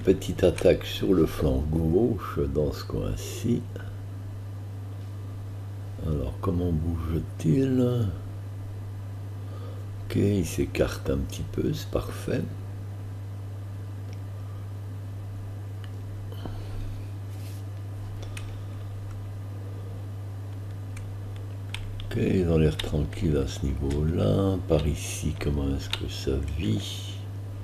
petite attaque sur le flanc gauche dans ce coin-ci. Alors comment bouge-t-il? Ok, il s'écarte un petit peu, c'est parfait. Ok, ils ont l'air tranquilles à ce niveau-là. Par ici, comment est-ce que ça vit?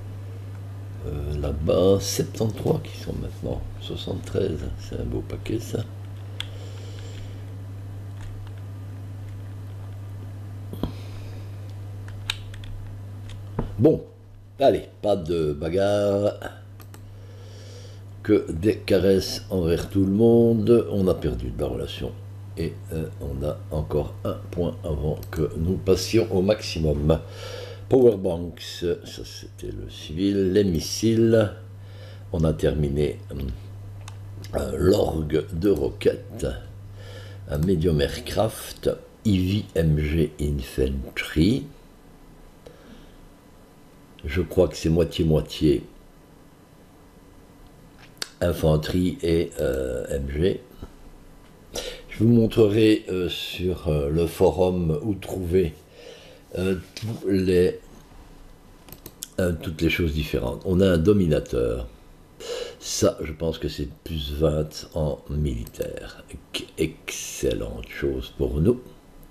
Là-bas, 73 qui sont maintenant 73. C'est un beau paquet, ça. Bon, allez, pas de bagarre. Que des caresses envers tout le monde. On a perdu de la relation. Et on a encore un point avant que nous passions au maximum. Powerbanks, ça c'était le civil. Les missiles. On a terminé l'orgue de roquettes. Un medium aircraft. IVMG Infantry. Je crois que c'est moitié-moitié infanterie et MG. Je vous montrerai sur le forum où trouver toutes les choses différentes. On a un dominateur. Ça, je pense que c'est plus 20 en militaire. Excellente chose pour nous.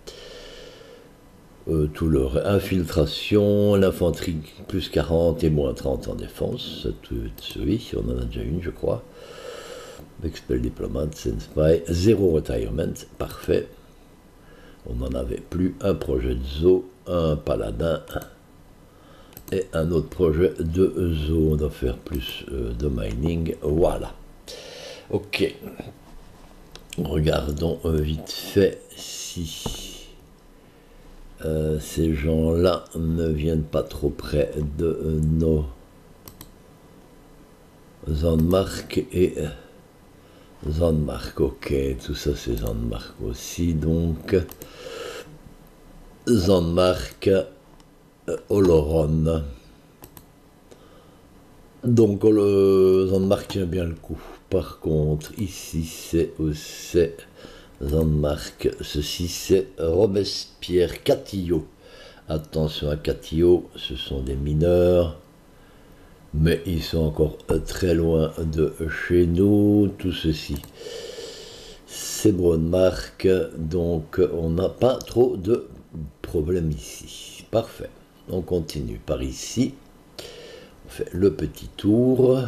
Tout leur infiltration, l'infanterie plus 40 et moins 30 en défense. Oui, on en a déjà une, je crois. Expel diplomate, Senspy, 0 retirement, parfait. On n'en avait plus. Un projet de zoo, un paladin et un autre projet de zoo. On doit faire plus de mining. Voilà. Ok. Regardons vite fait si ces gens-là ne viennent pas trop près de nos Zandmark et Zandmark, ok, tout ça c'est Zandmark aussi, donc Zandmark, Oloron. Donc le Zandmark tient bien le coup. Par contre, ici c'est Zandmark, ceci c'est Robespierre Catillot. Attention à Catillot, ce sont des mineurs. Mais ils sont encore très loin de chez nous, tout ceci. C'est Brownmark, donc on n'a pas trop de problèmes ici. Parfait. On continue par ici. On fait le petit tour.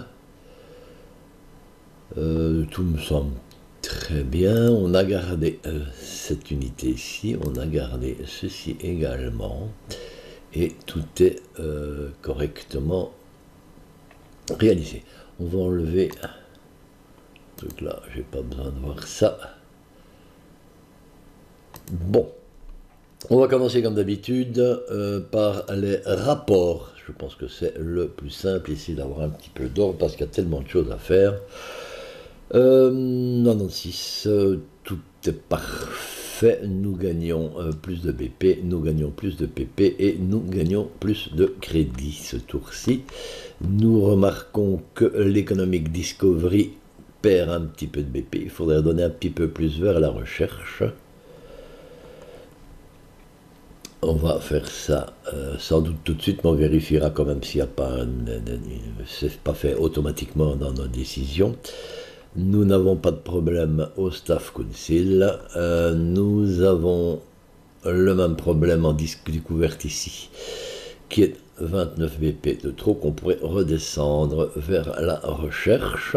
Tout me semble très bien. On a gardé cette unité ici. On a gardé ceci également. Et tout est correctement réalisé. On va enlever ce truc là, j'ai pas besoin de voir ça. Bon, on va commencer comme d'habitude par les rapports. Je pense que c'est le plus simple ici d'avoir un petit peu d'ordre parce qu'il y a tellement de choses à faire. 96, tout est parfait. Nous gagnons plus de BP, nous gagnons plus de PP et nous gagnons plus de crédit ce tour-ci. Nous remarquons que l'Economic Discovery perd un petit peu de BP. Il faudrait donner un petit peu plus vers la recherche. On va faire ça sans doute tout de suite, mais on vérifiera quand même s'il n'y a pas c'est pas fait automatiquement dans nos décisions. Nous n'avons pas de problème au Staff Council. Nous avons le même problème en disque découverte ici, qui est 29 BP de trop, qu'on pourrait redescendre vers la recherche.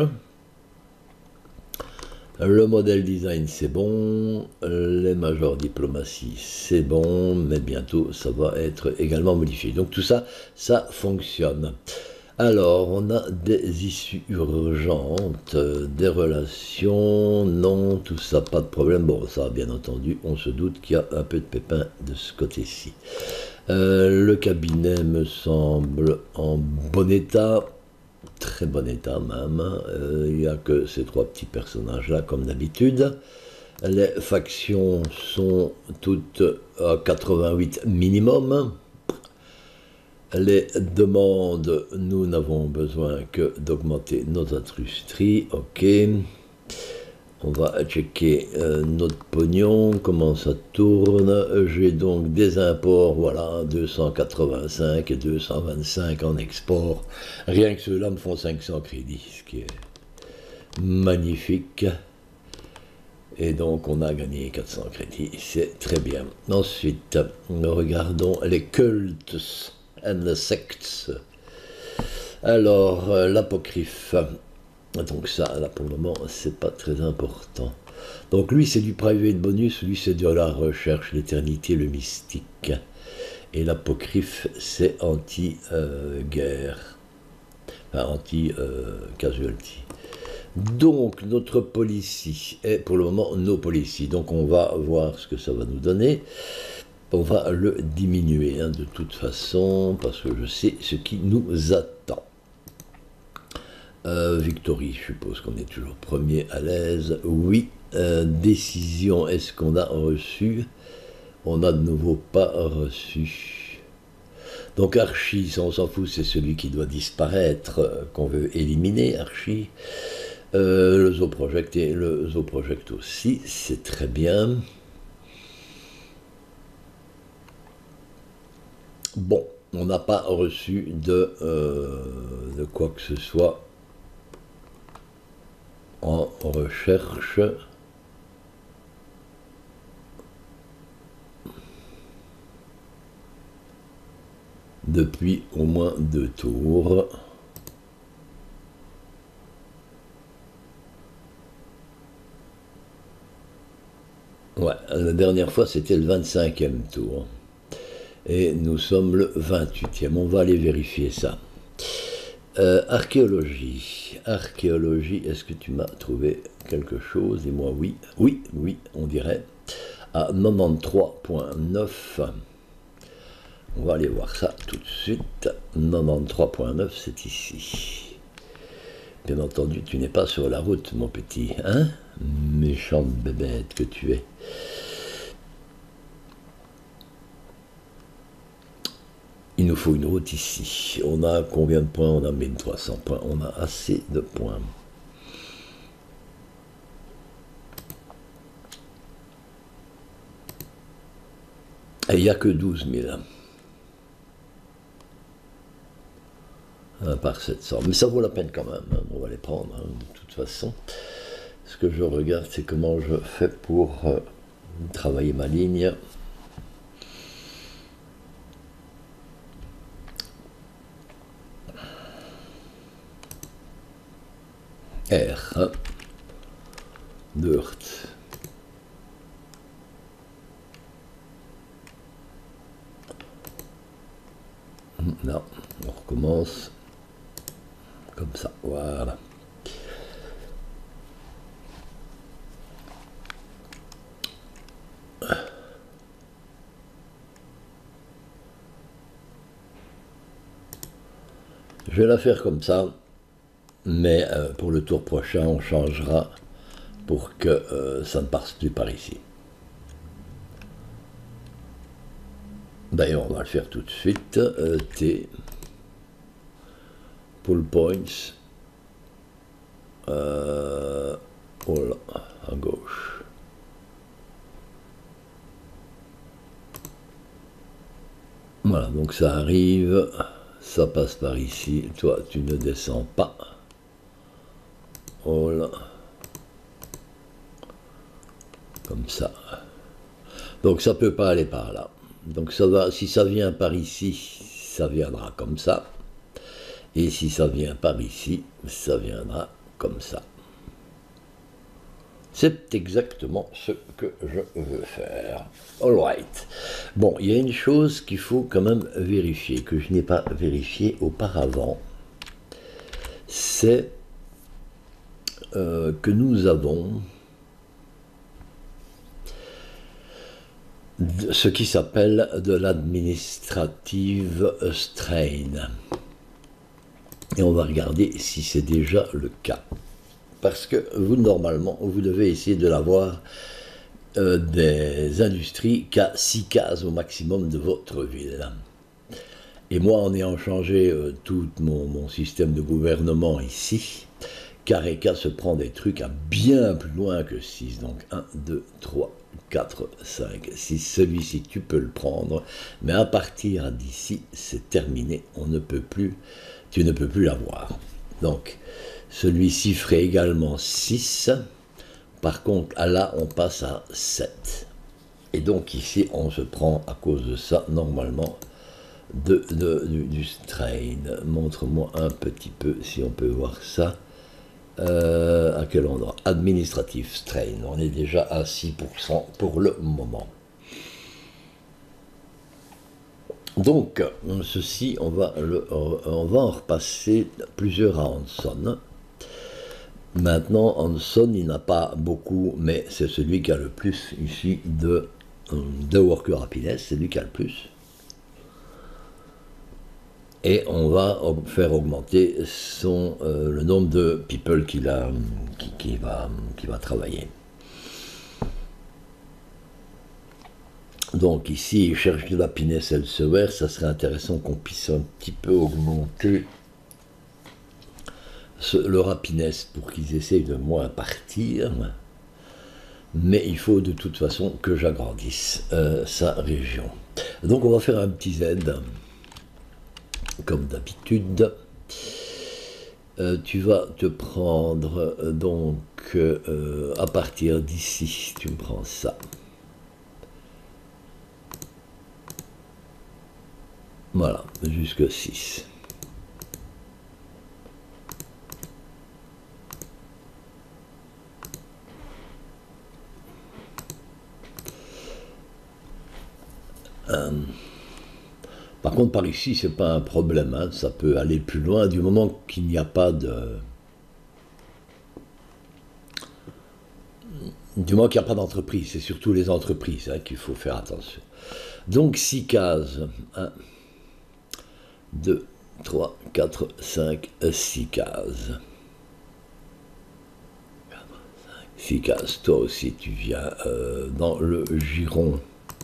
Le modèle design c'est bon, les majors diplomatie c'est bon, mais bientôt ça va être également modifié. Donc tout ça, ça fonctionne. Alors, on a des issues urgentes, des relations, non, tout ça, pas de problème. Bon, ça, bien entendu, on se doute qu'il y a un peu de pépin de ce côté-ci. Le cabinet me semble en bon état, très bon état même. Il n'y a que ces trois petits personnages-là, comme d'habitude. Les factions sont toutes à 88 minimum. Les demandes, nous n'avons besoin que d'augmenter nos industries. Ok. On va checker notre pognon, comment ça tourne. J'ai donc des imports, voilà, 285 et 225 en export. Rien que ceux-là me font 500 crédits, ce qui est magnifique. Et donc on a gagné 400 crédits, c'est très bien. Ensuite, regardons les cultes and the sects. Alors, l'apocryphe. Donc ça, là pour le moment, c'est pas très important. Donc lui, c'est du private bonus, lui, c'est de la recherche, l'éternité, le mystique. Et l'apocryphe, c'est anti-guerre. Enfin, anti-casualty. Donc, notre policy est pour le moment no policy. Donc, on va voir ce que ça va nous donner. On va le diminuer, hein, de toute façon, parce que je sais ce qui nous attend. Victory, je suppose qu'on est toujours premier à l'aise. Oui. Décision, est-ce qu'on a reçu? On n'a de nouveau pas reçu. Donc Archie, ça on s'en fout, c'est celui qui doit disparaître, qu'on veut éliminer, Archie. Le Zoo Project et le Zoo Project aussi, c'est très bien. Bon, on n'a pas reçu de quoi que ce soit en recherche. Depuis au moins 2 tours. Ouais, la dernière fois c'était le 25e tour. Et nous sommes le 28e. On va aller vérifier ça. Archéologie. Archéologie, est-ce que tu m'as trouvé quelque chose? Et moi, oui. Oui, oui, on dirait. À 93.9. On va aller voir ça tout de suite. 93.9, c'est ici. Bien entendu, tu n'es pas sur la route, mon petit, hein? Méchante bébête que tu es. Il nous faut une route ici. On a combien de points? On a 1300 points. On a assez de points. Et il n'y a que 12 000. Par 700. Mais ça vaut la peine quand même. Hein. On va les prendre, hein, de toute façon. Ce que je regarde, c'est comment je fais pour travailler ma ligne. R. Hein. Dirt. Non, on recommence. Comme ça, voilà. Je vais la faire comme ça, mais pour le tour prochain, on changera pour que ça ne passe plus par ici. D'ailleurs, on va le faire tout de suite. T, pull points, oh là, à gauche. Voilà, donc ça arrive, ça passe par ici. Toi, tu ne descends pas. Oh là. Comme ça. Donc ça peut pas aller par là. Donc ça va, si ça vient par ici, ça viendra comme ça. Et si ça vient par ici, ça viendra comme ça. C'est exactement ce que je veux faire. All right. Bon, il y a une chose qu'il faut quand même vérifier, que je n'ai pas vérifié auparavant. C'est que nous avons ce qui s'appelle de l'administrative strain. Et on va regarder si c'est déjà le cas. Parce que vous, normalement, vous devez essayer de l'avoir des industries qu'à 6 cases au maximum de votre ville. Et moi, en ayant changé tout mon système de gouvernement ici, Kareka se prend des trucs à bien plus loin que 6. Donc 1, 2, 3, 4, 5, 6. Celui-ci, tu peux le prendre. Mais à partir d'ici, c'est terminé. On ne peut plus, tu ne peux plus l'avoir. Donc, celui-ci ferait également 6. Par contre, là, on passe à 7. Et donc ici, on se prend, à cause de ça, normalement, du strain. Montre-moi un petit peu, si on peut voir ça. À quel endroit? Administratif strain. On est déjà à 6% pour le moment. Donc, ceci, on va en repasser plusieurs à Hanson. Maintenant, Hanson, il n'a pas beaucoup, mais c'est celui qui a le plus ici de worker happiness, c'est lui qui a le plus. Et on va faire augmenter le nombre de people qui va travailler. Donc ici, il cherche de l'happiness elsewhere. Ça serait intéressant qu'on puisse un petit peu augmenter leur happiness pour qu'ils essayent de moins partir. Mais il faut de toute façon que j'agrandisse sa région. Donc on va faire un petit Z, comme d'habitude. Tu vas te prendre donc à partir d'ici, tu me prends ça. Voilà, jusque 6. Par contre, par ici, c'est pas un problème, hein, ça peut aller plus loin du moment qu'il n'y a pas de... Du moment qu'il n'y a pas d'entreprise, c'est surtout les entreprises qu'il faut faire attention. Donc 6 cases, 1, 2, 3, 4, 5, 6 cases. 6 cases, toi aussi tu viens dans le giron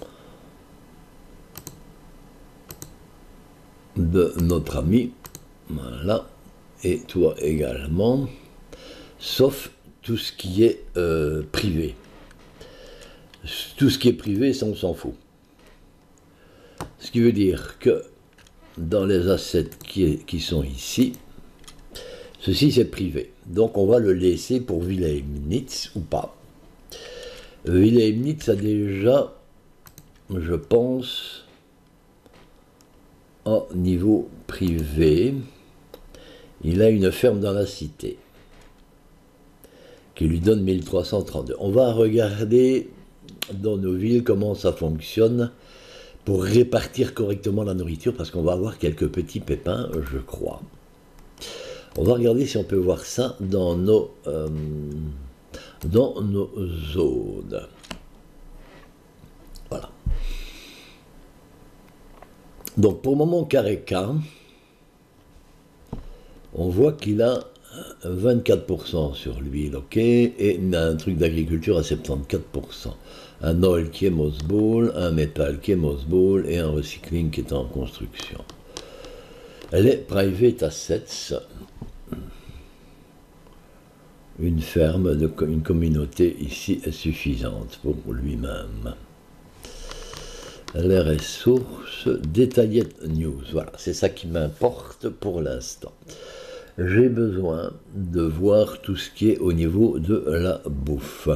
de notre ami, voilà, et toi également, sauf tout ce qui est privé. Tout ce qui est privé, ça on s'en fout. Ce qui veut dire que dans les assets qui sont ici, ceci c'est privé. Donc on va le laisser pour Wilhelmnitz ou pas. Wilhelmnitz a déjà, je pense, en niveau privé, il a une ferme dans la cité qui lui donne 1332. On va regarder dans nos villes comment ça fonctionne pour répartir correctement la nourriture, parce qu'on va avoir quelques petits pépins, je crois. On va regarder si on peut voir ça dans nos zones. Voilà. Donc pour le moment, Kareka, on voit qu'il a 24% sur l'huile, ok, et un truc d'agriculture à 74%. Un oil qui est mothball, un métal qui est mothball et un recycling qui est en construction. Elle est private assets, une ferme, une communauté ici est suffisante pour lui-même. Les ressources, détaillées news, voilà, c'est ça qui m'importe pour l'instant. J'ai besoin de voir tout ce qui est au niveau de la bouffe.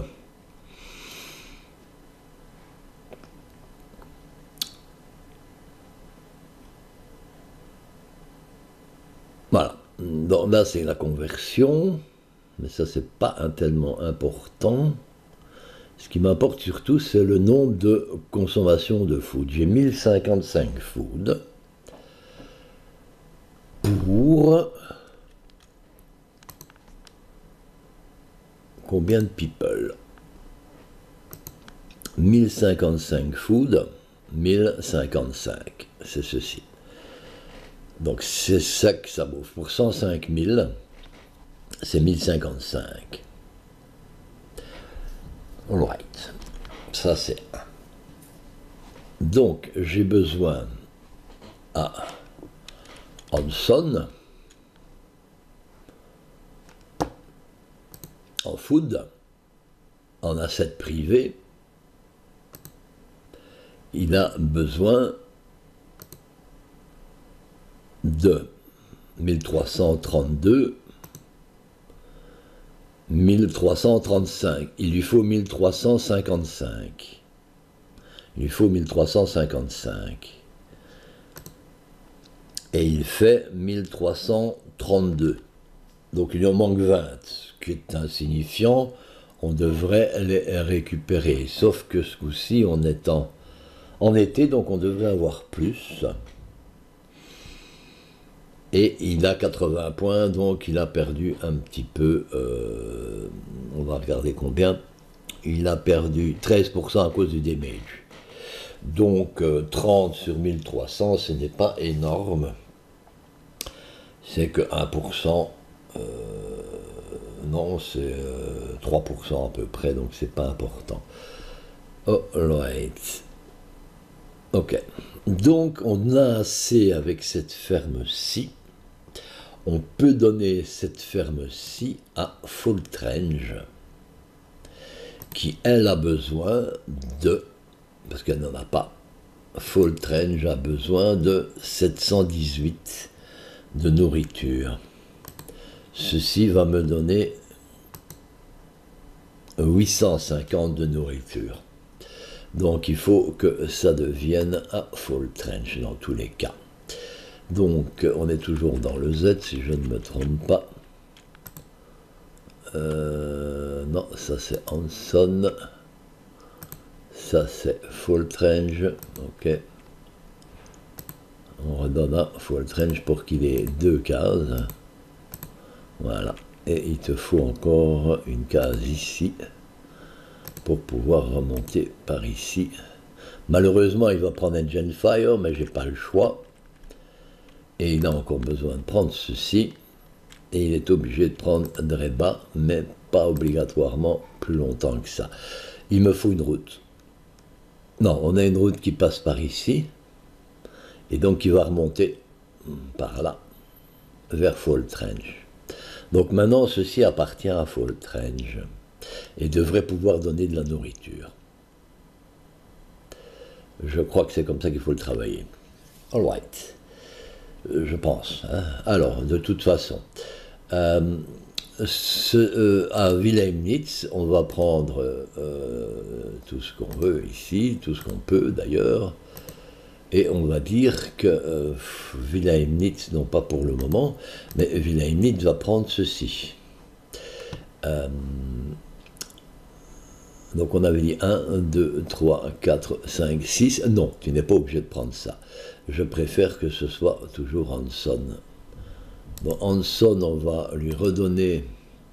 Voilà, donc là c'est la conversion, mais ça c'est pas tellement important. Ce qui m'importe surtout c'est le nombre de consommation de food. J'ai 1055 food pour combien de people? 1055 food, 1055, c'est ceci. Donc c'est ça que ça bouffe. Pour 105 000, c'est 1055. Alright. Ça c'est 1. Donc j'ai besoin Hanson, en food, en asset privé, il a besoin de 1332, 1335. Il lui faut 1355. Il lui faut 1355. Et il fait 1332. Donc il en manque 20, ce qui est insignifiant. On devrait les récupérer. Sauf que ce coup-ci, on est en été, donc on devrait avoir plus. Et il a 80 points, donc il a perdu un petit peu. On va regarder combien. Il a perdu 13% à cause du damage. Donc 30 sur 1300, ce n'est pas énorme. C'est que 1%. Non, c'est 3% à peu près, donc c'est pas important. Alright. Ok. Donc on a assez avec cette ferme-ci. On peut donner cette ferme-ci à Foltrange, qui elle a besoin de, parce qu'elle n'en a pas, Foltrange a besoin de 718 de nourriture. Ceci va me donner 850 de nourriture. Donc il faut que ça devienne à Foltrange dans tous les cas. Donc on est toujours dans le Z si je ne me trompe pas. Non, ça c'est Hanson. Ça c'est Foltrange. Ok. On redonne à Foltrange pour qu'il ait 2 cases. Voilà. Et il te faut encore une case ici pour pouvoir remonter par ici. Malheureusement, il va prendre un Genfire, mais j'ai pas le choix. Et il a encore besoin de prendre ceci. Et il est obligé de prendre Dreba, mais pas obligatoirement plus longtemps que ça. Il me faut une route. Non, on a une route qui passe par ici. Et donc il va remonter par là, vers Foltrange. Donc maintenant, ceci appartient à Foltrange et devrait pouvoir donner de la nourriture. Je crois que c'est comme ça qu'il faut le travailler. All right. Je pense. Hein. Alors, de toute façon, à Wilhelmnitz, on va prendre tout ce qu'on veut ici, tout ce qu'on peut d'ailleurs, et on va dire que Wilhelmnitz, non pas pour le moment, mais Wilhelmnitz va prendre ceci. Donc on avait dit 1, 2, 3, 4, 5, 6. Non, tu n'es pas obligé de prendre ça. Je préfère que ce soit toujours Hanson. Donc Hanson, on va lui redonner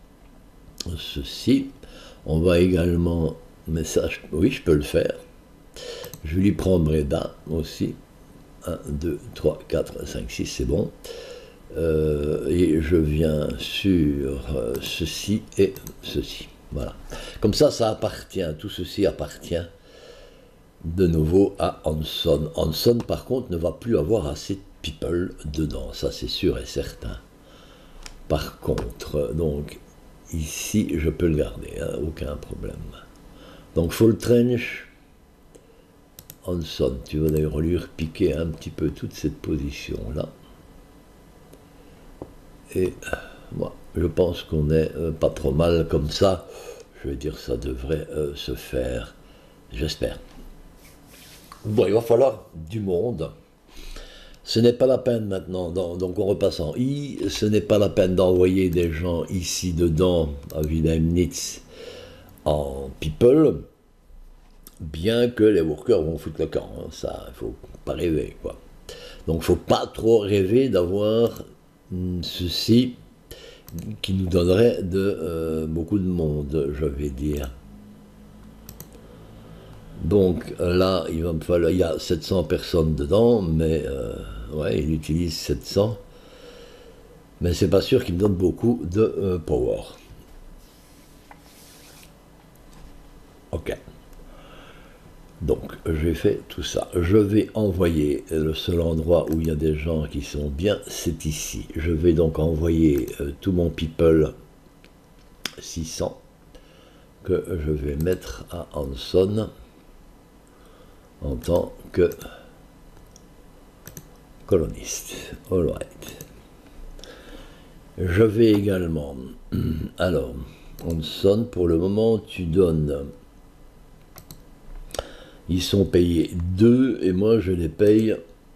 ceci. On va également... Mais ça, oui, je peux le faire. Je lui prends Breda aussi. 1, 2, 3, 4, 5, 6, c'est bon. Et je viens sur ceci et ceci. Voilà. Comme ça, ça appartient, tout ceci appartient de nouveau à Hanson. Hanson, par contre, ne va plus avoir assez de people dedans, ça c'est sûr et certain. Par contre, donc, ici, je peux le garder, hein, aucun problème. Donc, Foltrange, Hanson, tu vas d'ailleurs lui repiquer un petit peu toute cette position-là. Et moi, je pense qu'on n'est pas trop mal comme ça. Je veux dire, ça devrait se faire, j'espère. Bon, il va falloir du monde. Ce n'est pas la peine maintenant, donc on repasse en I, ce n'est pas la peine d'envoyer des gens ici dedans, à Wilhelmnitz, en people, bien que les workers vont foutre le camp, hein, ça, il ne faut pas rêver, quoi. Donc il ne faut pas trop rêver d'avoir ceci qui nous donnerait beaucoup de monde, je vais dire. Donc là, il va me falloir, il y a 700 personnes dedans, mais ouais, il utilise 700. Mais c'est pas sûr qu'il me donne beaucoup de power. Ok. Donc j'ai fait tout ça. Je vais envoyer, le seul endroit où il y a des gens qui sont bien, c'est ici. Je vais donc envoyer tout mon people 600 que je vais mettre à Hanson en tant que coloniste. All right. Je vais également, alors, Hanson, pour le moment, tu donnes, ils sont payés 2 et moi je les paye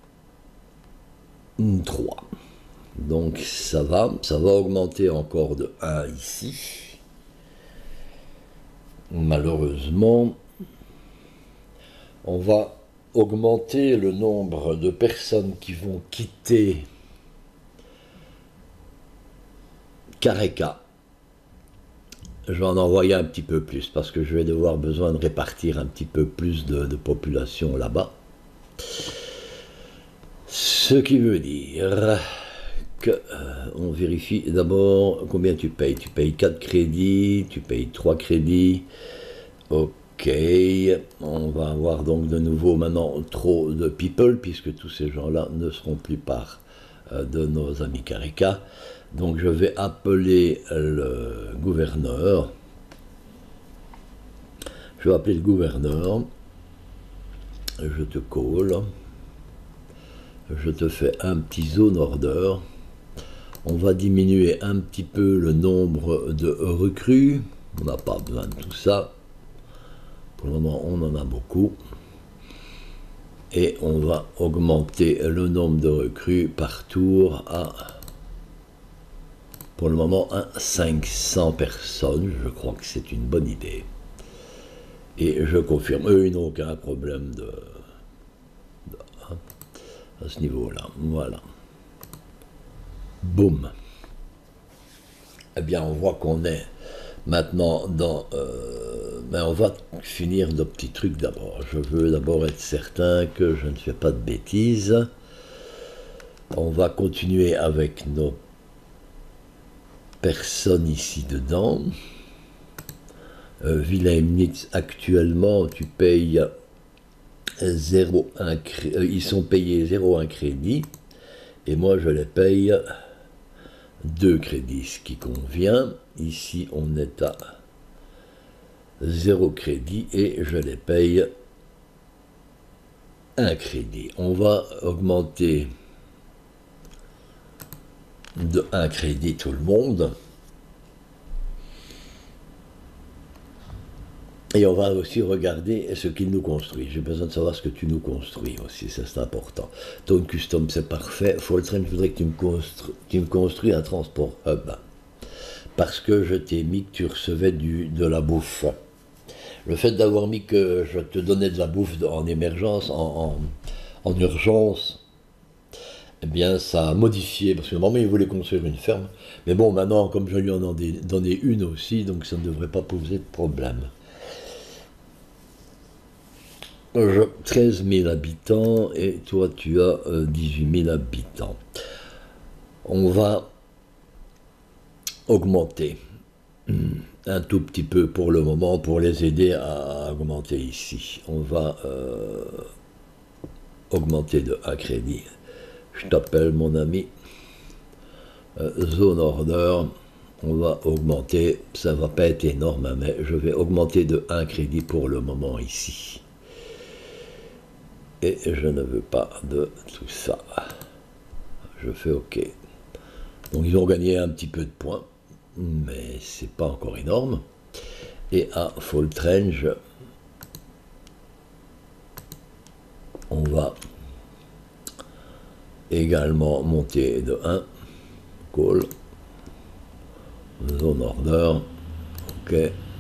3. Donc ça va augmenter encore de 1 ici. Malheureusement, on va augmenter le nombre de personnes qui vont quitter Kareka. Je vais en envoyer un petit peu plus parce que je vais devoir besoin de répartir un petit peu plus de population là-bas. Ce qui veut dire que on vérifie d'abord combien tu payes. Tu payes 4 crédits, tu payes 3 crédits. Ok, on va avoir donc de nouveau maintenant trop de people puisque tous ces gens-là ne seront plus part de nos amis Kareka. Donc je vais appeler le gouverneur. Je vais appeler le gouverneur. Je te call. Je te fais un petit zone order. On va diminuer un petit peu le nombre de recrues. On n'a pas besoin de tout ça. Pour le moment, on en a beaucoup. Et on va augmenter le nombre de recrues par tour à... Pour le moment, 500 personnes, je crois que c'est une bonne idée. Et je confirme, eux, ils n'ont aucun problème à ce niveau-là. Voilà. Boum. Eh bien, on voit qu'on est maintenant dans... mais on va finir nos petits trucs d'abord. Je veux d'abord être certain que je ne fais pas de bêtises. On va continuer avec nos personne ici dedans. Wilhelmnitz, actuellement, tu payes 0,1 crédit. Ils sont payés 0,1 crédit. Et moi, je les paye 2 crédits, ce qui convient. Ici, on est à 0 crédit et je les paye 1 crédit. On va augmenter de 1 crédit tout le monde. Et on va aussi regarder ce qu'il nous construit. J'ai besoin de savoir ce que tu nous construis aussi, ça c'est important. Tone Custom, c'est parfait. Foltrain, je voudrais que tu me construis un transport hub. Parce que je t'ai mis que tu recevais de la bouffe. Le fait d'avoir mis que je te donnais de la bouffe en émergence, en urgence, eh bien, ça a modifié, parce que normalement, il voulait construire une ferme. Mais bon, maintenant, comme je lui en ai donné une aussi, donc ça ne devrait pas poser de problème. 13 000 habitants, et toi, tu as 18 000 habitants. On va augmenter un tout petit peu pour le moment, pour les aider à augmenter ici. On va augmenter de 1 crédit. Je t'appelle mon ami, zone order, on va augmenter, ça ne va pas être énorme, hein, mais je vais augmenter de 1 crédit pour le moment ici. Et je ne veux pas de tout ça. Je fais OK. Donc ils ont gagné un petit peu de points, mais c'est pas encore énorme. Et à Foltrange, on va également monter de 1, call, zone order, ok,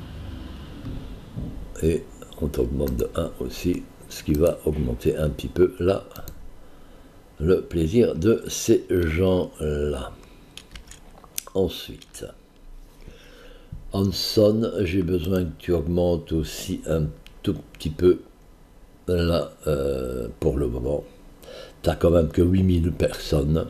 et on augmente de 1 aussi, ce qui va augmenter un petit peu là le plaisir de ces gens-là. Ensuite, Hanson, j'ai besoin que tu augmentes aussi un tout petit peu là pour le moment. Tu n'as quand même que 8000 personnes.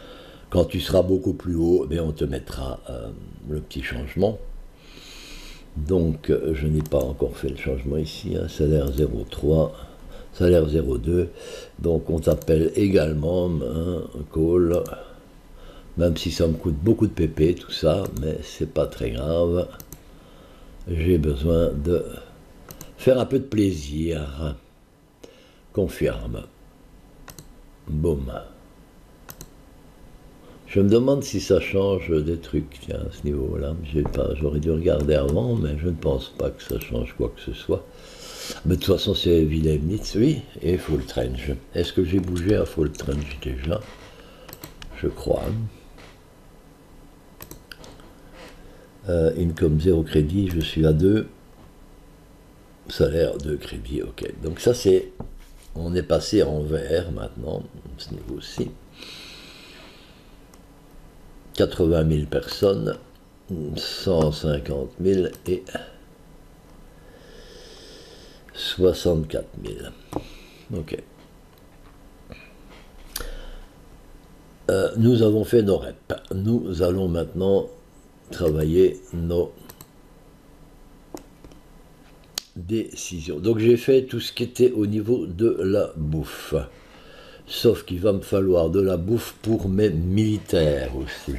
Quand tu seras beaucoup plus haut, eh bien, on te mettra le petit changement. Donc, je n'ai pas encore fait le changement ici, hein, salaire 0,3, salaire 0,2. Donc, on t'appelle également un call, même si ça me coûte beaucoup de pp, tout ça, mais c'est pas très grave. J'ai besoin de faire un peu de plaisir. Confirme. Boum. Je me demande si ça change des trucs, tiens, à ce niveau-là. J'aurais dû regarder avant, mais je ne pense pas que ça change quoi que ce soit. Mais de toute façon, c'est Wilhelmnitz, oui, et Full Trench. Est-ce que j'ai bougé à Full Trench déjà? Je crois. Income 0 crédit, je suis à 2. Salaire 2 crédit, ok. Donc ça, c'est... On est passé en vert maintenant, à ce niveau-ci. 80 000 personnes, 150 000 et 64 000. Ok. Nous avons fait nos reps. Nous allons maintenant travailler nos décisions. Donc j'ai fait tout ce qui était au niveau de la bouffe. Sauf qu'il va me falloir de la bouffe pour mes militaires aussi.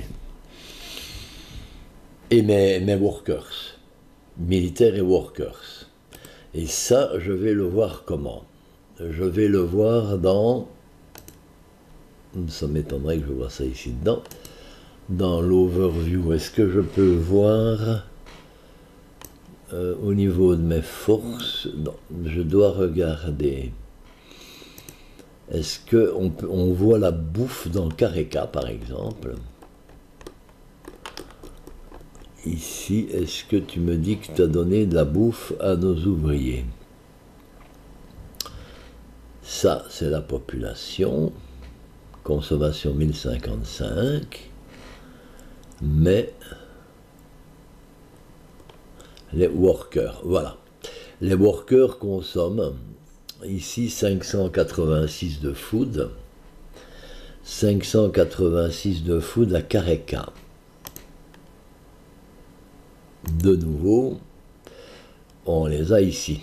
Et mes workers. Militaires et workers. Et ça, je vais le voir comment? Je vais le voir dans... Ça m'étonnerait que je vois ça ici dedans. Dans l'overview, est-ce que je peux voir au niveau de mes forces? Non, je dois regarder. Est-ce qu'on voit la bouffe dans Kareka, par exemple? Ici, est-ce que tu me dis que tu as donné de la bouffe à nos ouvriers? Ça, c'est la population. Consommation 1055. Mais les workers, voilà. Les workers consomment ici 586 de food. 586 de food à Kareka. De nouveau, on les a ici.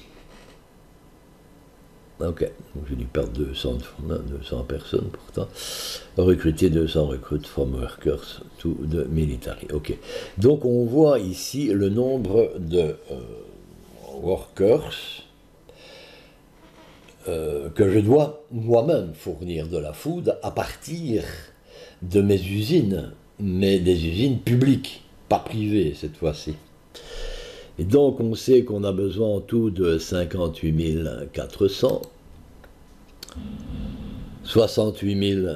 Ok, donc j'ai dû perdre 200 personnes pourtant. Recruter 200 recruits from workers to the military. Ok, donc on voit ici le nombre de workers que je dois moi-même fournir de la food à partir de mes usines, mais des usines publiques, pas privées cette fois-ci. Et donc on sait qu'on a besoin en tout de 58 400, 68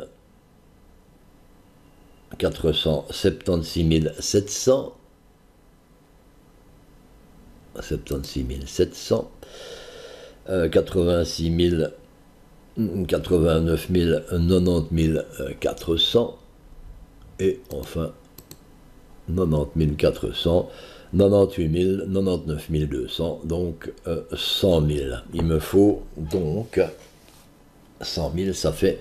400, 76 700, 76 700, 86 000, 89 000, 90 400, et enfin 90 400, 98 000, 99 200, donc 100 000. Il me faut donc 100 000, ça fait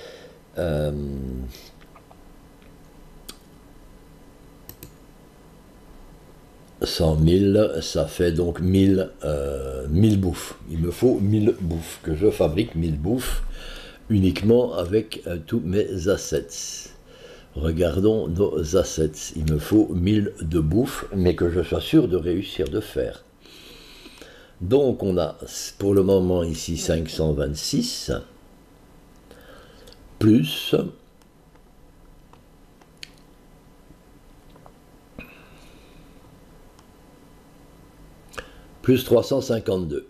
100 000, ça fait donc 1000 bouffes. Il me faut 1000 bouffes, que je fabrique 1000 bouffes uniquement avec tous mes assets. Regardons nos assets. Il me faut 1000 de bouffe, mais que je sois sûr de réussir de faire. Donc on a pour le moment ici 526, plus plus 352.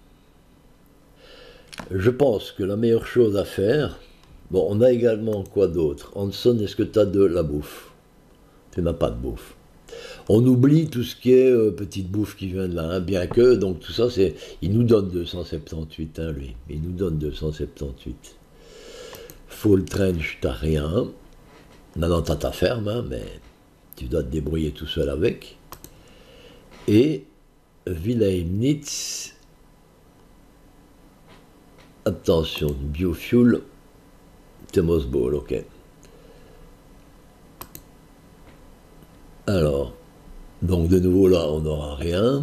Je pense que la meilleure chose à faire, bon, on a également quoi d'autre? Hanson, est-ce que tu as de la bouffe? Tu n'as pas de bouffe. On oublie tout ce qui est petite bouffe qui vient de là, hein, bien que, donc tout ça, c'est... Il nous donne 278, hein, lui. Il nous donne 278. Full Trench, t'as rien. Maintenant, t'as ta ferme, hein, mais tu dois te débrouiller tout seul avec. Et Wilhelmnitz, attention, biofuel, Thermosball, ok. Alors, Donc de nouveau là, on n'aura rien.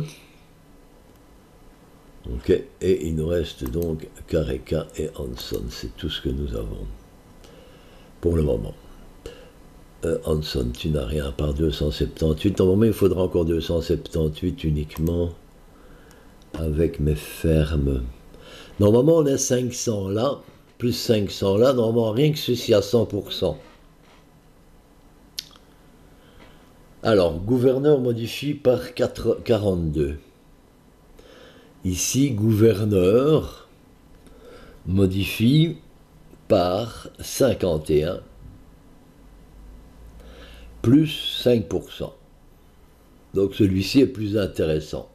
Ok, et il nous reste donc Kareka et Hanson, c'est tout ce que nous avons pour le moment. Hanson, tu n'as rien par 278. Normalement, il faudra encore 278 uniquement avec mes fermes. Normalement, on a 500 là, plus 500 là. Normalement, rien que ceci à 100%. Alors, gouverneur modifie par 42. Ici, gouverneur modifie par 51 plus 5%. Donc celui-ci est plus intéressant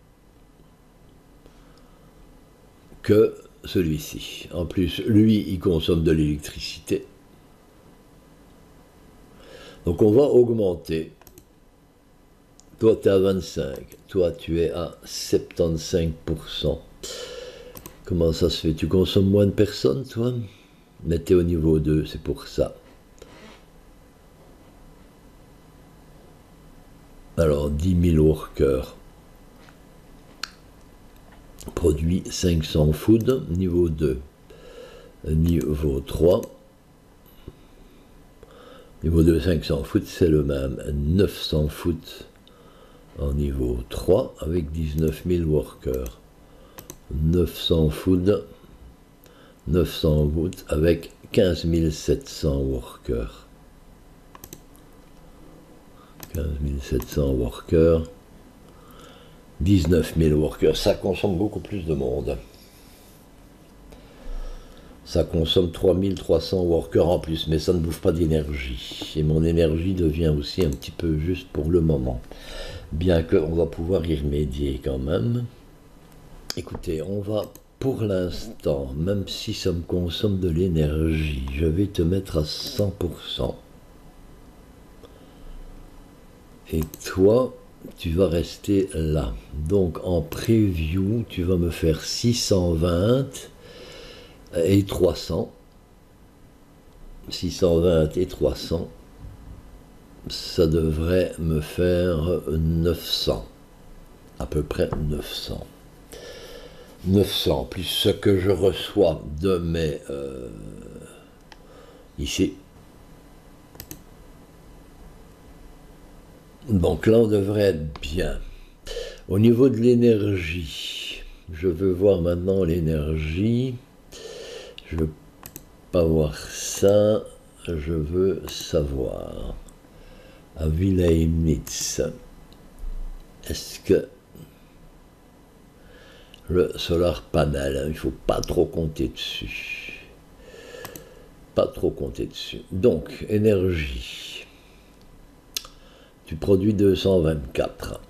que celui-ci. En plus, lui, il consomme de l'électricité. Donc on va augmenter. Toi, tu es à 25. Toi, tu es à 75%. Comment ça se fait? Tu consommes moins de personnes, toi? Mais tu es au niveau 2, c'est pour ça. Alors, 10 000 workers. Produit 500 food, niveau 2. Niveau 3. Niveau 2, 500 foot, c'est le même. 900 foot en niveau 3 avec 19 000 workers. 900 food, 900 foot avec 15 700 workers. 15 700 workers. 19 000 workers. Ça consomme beaucoup plus de monde. Ça consomme 3300 workers en plus, mais ça ne bouffe pas d'énergie. Et mon énergie devient aussi un petit peu juste pour le moment. Bien qu'on va pouvoir y remédier quand même. Écoutez, on va pour l'instant, même si ça me consomme de l'énergie, je vais te mettre à 100%. Et toi, tu vas rester là. Donc en preview, tu vas me faire 620 et 300. 620 et 300. Ça devrait me faire 900. À peu près 900. 900 plus ce que je reçois de mes... ici. Donc là, on devrait être bien. Au niveau de l'énergie, je veux voir maintenant l'énergie. Je veux pas voir ça. Je veux savoir. À Villa-Imnitz, est-ce que le solar panel, hein, il ne faut pas trop compter dessus. Pas trop compter dessus. Donc, énergie. Tu produis 224.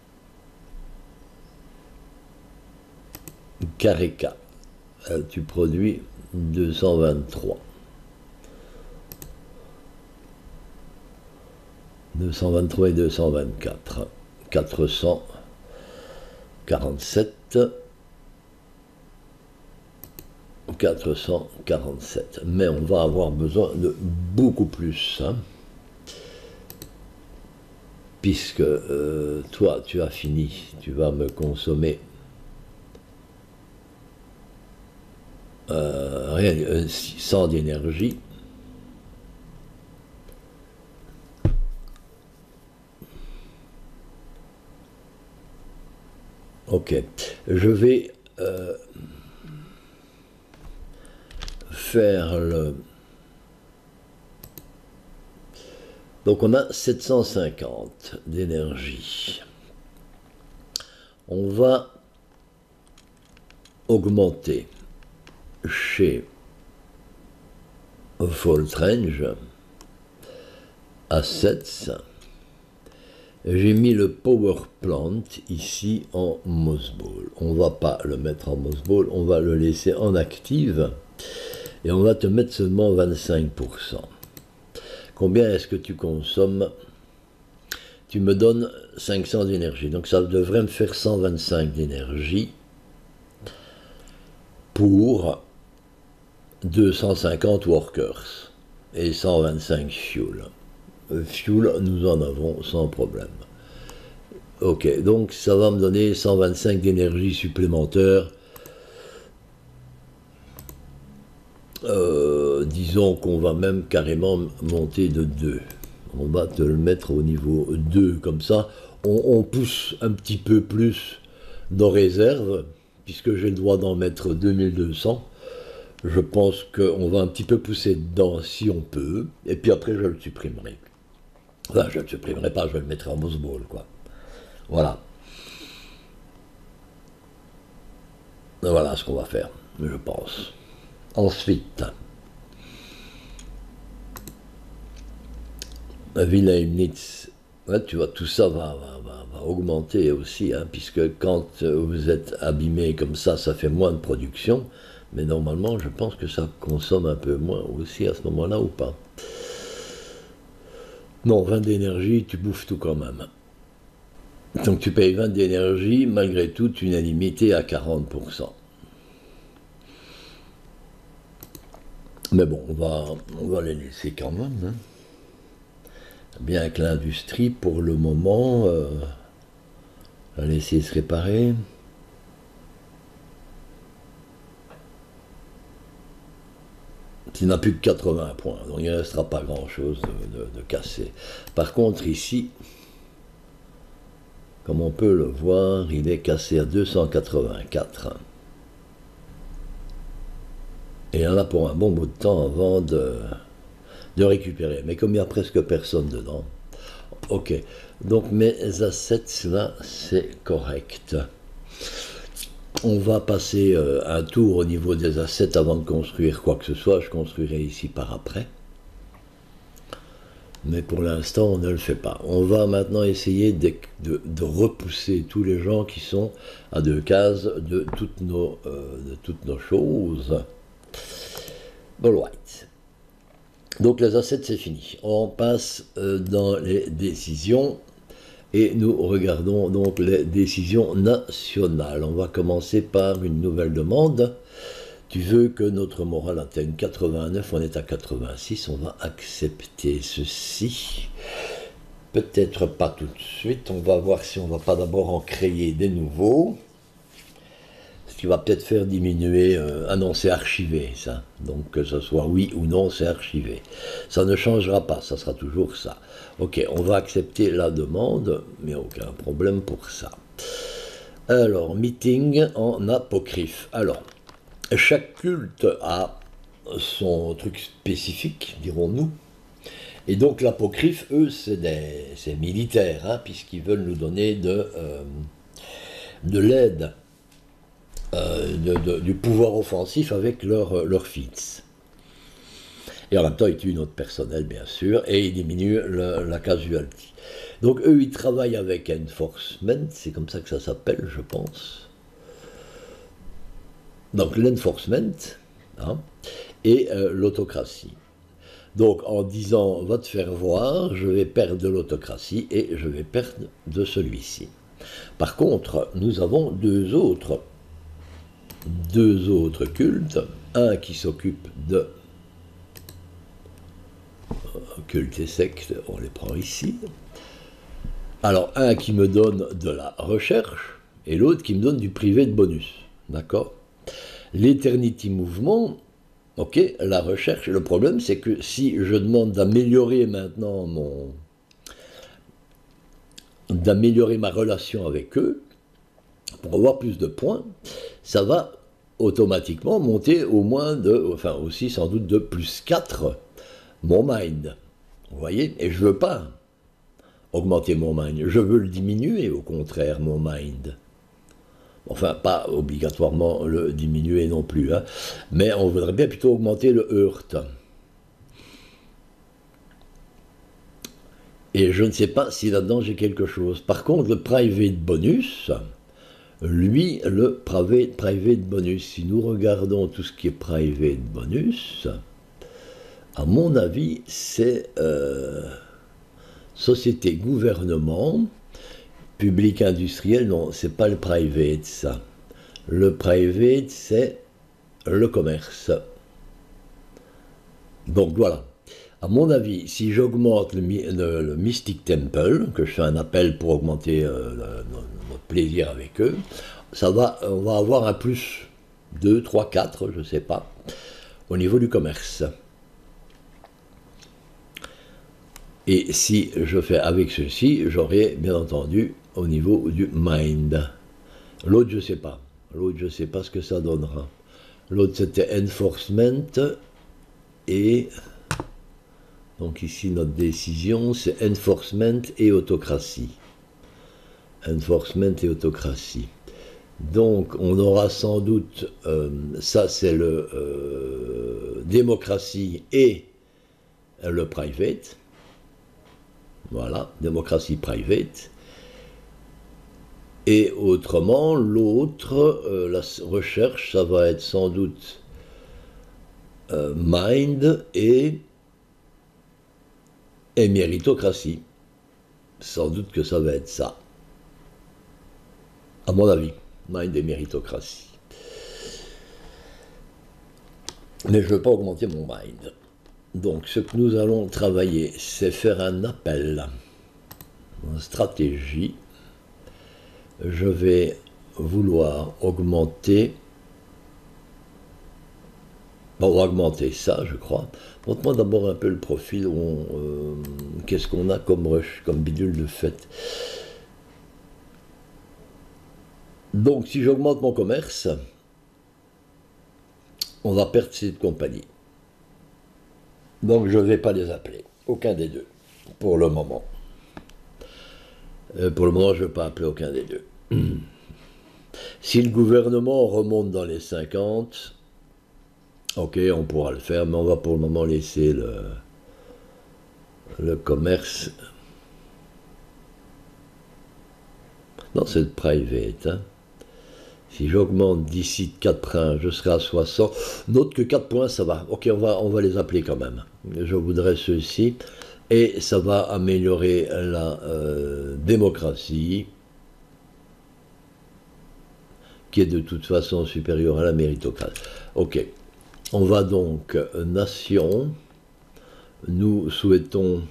Kareka. Tu produis 223. 223 et 224. 447. 447. Mais on va avoir besoin de beaucoup plus. Hein, puisque toi, tu as fini. Tu vas me consommer rien, 100 d'énergie. Ok, je vais faire le... Donc on a 750 d'énergie. On va augmenter chez Voltrange Assets. J'ai mis le power plant ici en mothball. On va pas le mettre en mothball, on va le laisser en active et on va te mettre seulement 25%. Combien est-ce que tu consommes? Tu me donnes 500 d'énergie, donc ça devrait me faire 125 d'énergie pour 250 workers et 125 fuel. Fuel, nous en avons sans problème. Ok, donc ça va me donner 125 d'énergie supplémentaire. Disons qu'on va même carrément monter de 2. On va te le mettre au niveau 2, comme ça. On pousse un petit peu plus nos réserves, puisque j'ai le droit d'en mettre 2200. Je pense qu'on va un petit peu pousser dedans si on peut, et puis après je le supprimerai. Enfin, je ne le supprimerai pas, je le mettrai en mothball, quoi. Voilà. Voilà ce qu'on va faire, je pense. Ensuite, Wien-Leibniz, ouais, tu vois, tout ça va augmenter aussi, hein, puisque quand vous êtes abîmé comme ça fait moins de production, mais normalement, je pense que ça consomme un peu moins aussi à ce moment-là ou pas. Non, 20 d'énergie, tu bouffes tout quand même. Donc tu payes 20 d'énergie, malgré tout, tu n'es limité à 40%. Mais bon, on va les laisser quand même, hein. Bien que l'industrie, pour le moment, va laisser se réparer. Tu n'as plus que 80 points, donc il ne restera pas grand-chose de cassé. Par contre, ici, comme on peut le voir, il est cassé à 284. Et il y en a pour un bon bout de temps avant de récupérer. Mais comme il n'y a presque personne dedans, ok. Donc mes assets, là, c'est correct. On va passer un tour au niveau des assets avant de construire quoi que ce soit. Je construirai ici par après. Mais pour l'instant, on ne le fait pas. On va maintenant essayer de repousser tous les gens qui sont à 2 cases de toutes nos choses. All right. Donc les assets, c'est fini. On passe dans les décisions. Et nous regardons donc les décisions nationales. On va commencer par une nouvelle demande. Tu veux que notre morale atteigne 89, on est à 86, on va accepter ceci. Peut-être pas tout de suite, on va voir si on ne va pas d'abord en créer des nouveaux. Ce qui va peut-être faire diminuer, ah non, c'est archivé ça. Donc que ce soit oui ou non, c'est archivé. Ça ne changera pas, ça sera toujours ça. Ok, on va accepter la demande, mais aucun problème pour ça. Alors, meeting en apocryphe. Alors, chaque culte a son truc spécifique, dirons-nous. Et donc l'apocryphe, eux, c'est militaire, hein, puisqu'ils veulent nous donner de l'aide, du pouvoir offensif avec leur feats. Et en même temps, ils tuent notre personnel, bien sûr, et ils diminuent la casualty. Donc eux, ils travaillent avec Enforcement, c'est comme ça que ça s'appelle, je pense. Donc l'enforcement, hein, et l'autocratie. Donc en disant va te faire voir, je vais perdre de l'autocratie et je vais perdre de celui-ci. Par contre, nous avons deux autres cultes, un qui s'occupe de culte et secte, on les prend ici. Alors un qui me donne de la recherche et l'autre qui me donne du privé de bonus, d'accord? L'Eternity Movement, ok, la recherche, le problème c'est que si je demande d'améliorer maintenant d'améliorer ma relation avec eux, pour avoir plus de points, ça va automatiquement monter au moins enfin aussi sans doute de plus 4 mon mind. Vous voyez? Et je veux pas augmenter mon mind, je veux le diminuer au contraire, mon mind. Enfin, pas obligatoirement le diminuer non plus, hein. Mais on voudrait bien plutôt augmenter le hurt. Et je ne sais pas si là-dedans j'ai quelque chose. Par contre, le private bonus, lui, le private bonus, si nous regardons tout ce qui est private bonus, à mon avis, c'est société, gouvernement, public industriel, non, c'est pas le private, ça. Le private, c'est le commerce. Donc voilà. À mon avis, si j'augmente le Mystic Temple, que je fais un appel pour augmenter notre plaisir avec eux, on va avoir un plus 2, 3, 4, je ne sais pas, au niveau du commerce. Et si je fais avec ceci, j'aurai bien entendu au niveau du mind. L'autre, je ne sais pas. L'autre, je ne sais pas ce que ça donnera. L'autre, c'était enforcement. Et donc ici, notre décision, c'est enforcement et autocratie. Enforcement et autocratie. Donc, on aura sans doute, ça c'est le démocratie et le private. Voilà, démocratie private. Et autrement, l'autre, la recherche, ça va être sans doute mind et méritocratie. Sans doute que ça va être ça. À mon avis, mind et méritocratie. Mais je ne veux pas augmenter mon mind. Donc, ce que nous allons travailler, c'est faire un appel, une stratégie. Je vais vouloir augmenter. Bon, on va augmenter ça, je crois. Montre-moi d'abord un peu le profil. Qu'est-ce qu'on a comme rush, comme bidule de fait. Donc, si j'augmente mon commerce, on va perdre cette compagnie. Donc, je ne vais pas les appeler. Aucun des deux, pour le moment. Pour le moment, je ne vais pas appeler aucun des deux. Si le gouvernement remonte dans les 50, ok, on pourra le faire, mais on va pour le moment laisser le commerce. Non, c'est le private. Hein. Si j'augmente d'ici 4 points, je serai à 60. Note que 4 points, ça va. Ok, on va les appeler quand même. Je voudrais ceux-ci. Et ça va améliorer la démocratie, qui est de toute façon supérieure à la méritocratie. Ok. On va donc, nation. Nous souhaitons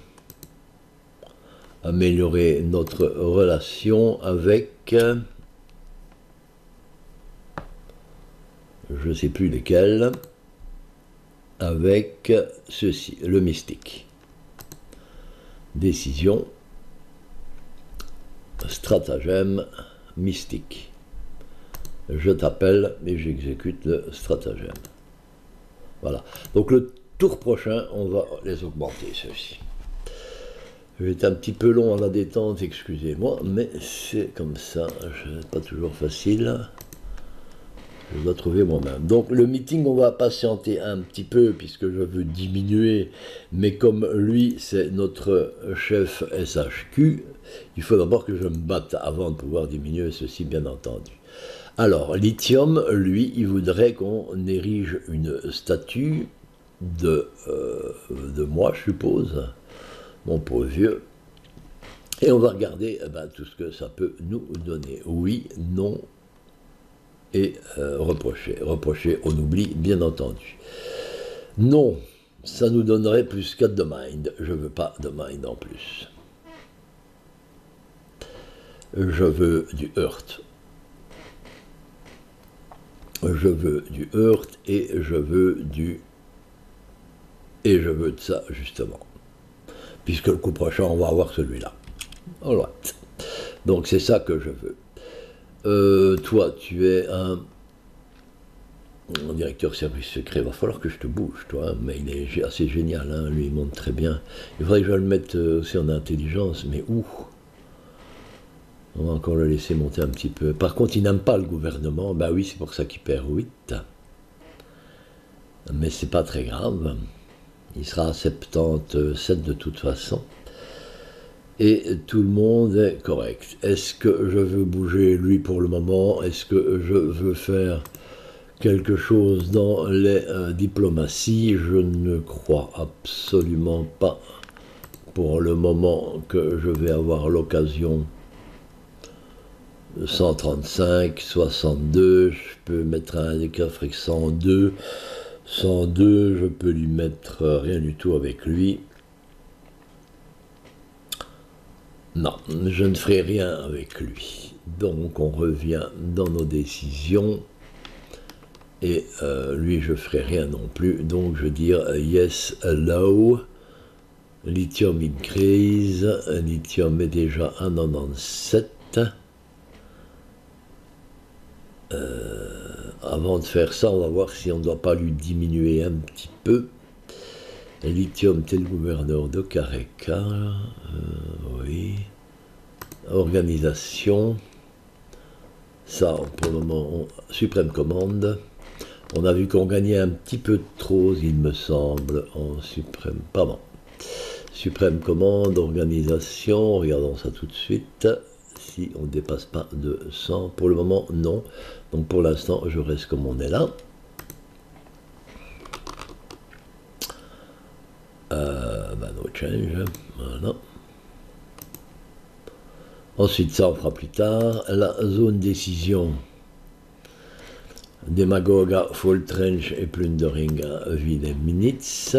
améliorer notre relation avec... je ne sais plus lesquels, avec ceci, le mystique. Décision, stratagème, mystique. Je t'appelle et j'exécute le stratagème. Voilà. Donc le tour prochain, on va les augmenter, ceux-ci. J'étais un petit peu long à la détente, excusez-moi, mais c'est comme ça, c'est pas toujours facile. Je dois trouver moi-même. Donc le meeting, on va patienter un petit peu puisque je veux diminuer, mais comme lui, c'est notre chef SHQ, il faut d'abord que je me batte avant de pouvoir diminuer ceci, bien entendu. Alors, Lithium, lui, il voudrait qu'on érige une statue de moi, je suppose, mon pauvre vieux, et on va regarder tout ce que ça peut nous donner. Oui, non, et reprocher. Reprocher, on oublie, bien entendu. Non, ça nous donnerait plus 4 de mind. Je veux pas de mind en plus. Je veux du hurt. Je veux du hurt et je veux du... Et je veux de ça, justement. Puisque le coup prochain, on va avoir celui-là. Alright. Donc c'est ça que je veux. Toi, tu es un directeur service secret. Il va falloir que je te bouge, toi. Hein, mais il est assez génial, hein, lui, il monte très bien. Il faudrait que je le mette aussi en intelligence, mais où? On va encore le laisser monter un petit peu. Par contre, il n'aime pas le gouvernement. Ben oui, c'est pour ça qu'il perd 8. Mais c'est pas très grave. Il sera à 77 de toute façon. Et tout le monde est correct. Est-ce que je veux bouger lui pour le moment? Est-ce que je veux faire quelque chose dans les diplomaties? Je ne crois absolument pas pour le moment que je vais avoir l'occasion. 135, 62, je peux mettre un des coffres avec 102, 102, je peux lui mettre rien du tout avec lui. Non, je ne ferai rien avec lui. Donc on revient dans nos décisions. Et lui, je ferai rien non plus. Donc je vais dire yes, allow. Lithium increase. Lithium est déjà à 97. Avant de faire ça, on va voir si on ne doit pas lui diminuer un petit peu. Lithium, t'es le gouverneur de Kareka. Oui. Organisation. Ça, pour le moment, suprême commande. On a vu qu'on gagnait un petit peu trop, il me semble, en suprême. Pardon. Suprême commande, organisation. Regardons ça tout de suite. Si on ne dépasse pas de 100. Pour le moment, non. Donc pour l'instant, je reste comme on est là. No change. Voilà. Ensuite, ça on fera plus tard. La zone décision. Demagoga, Full Trench et Plundering à Ville Minutes.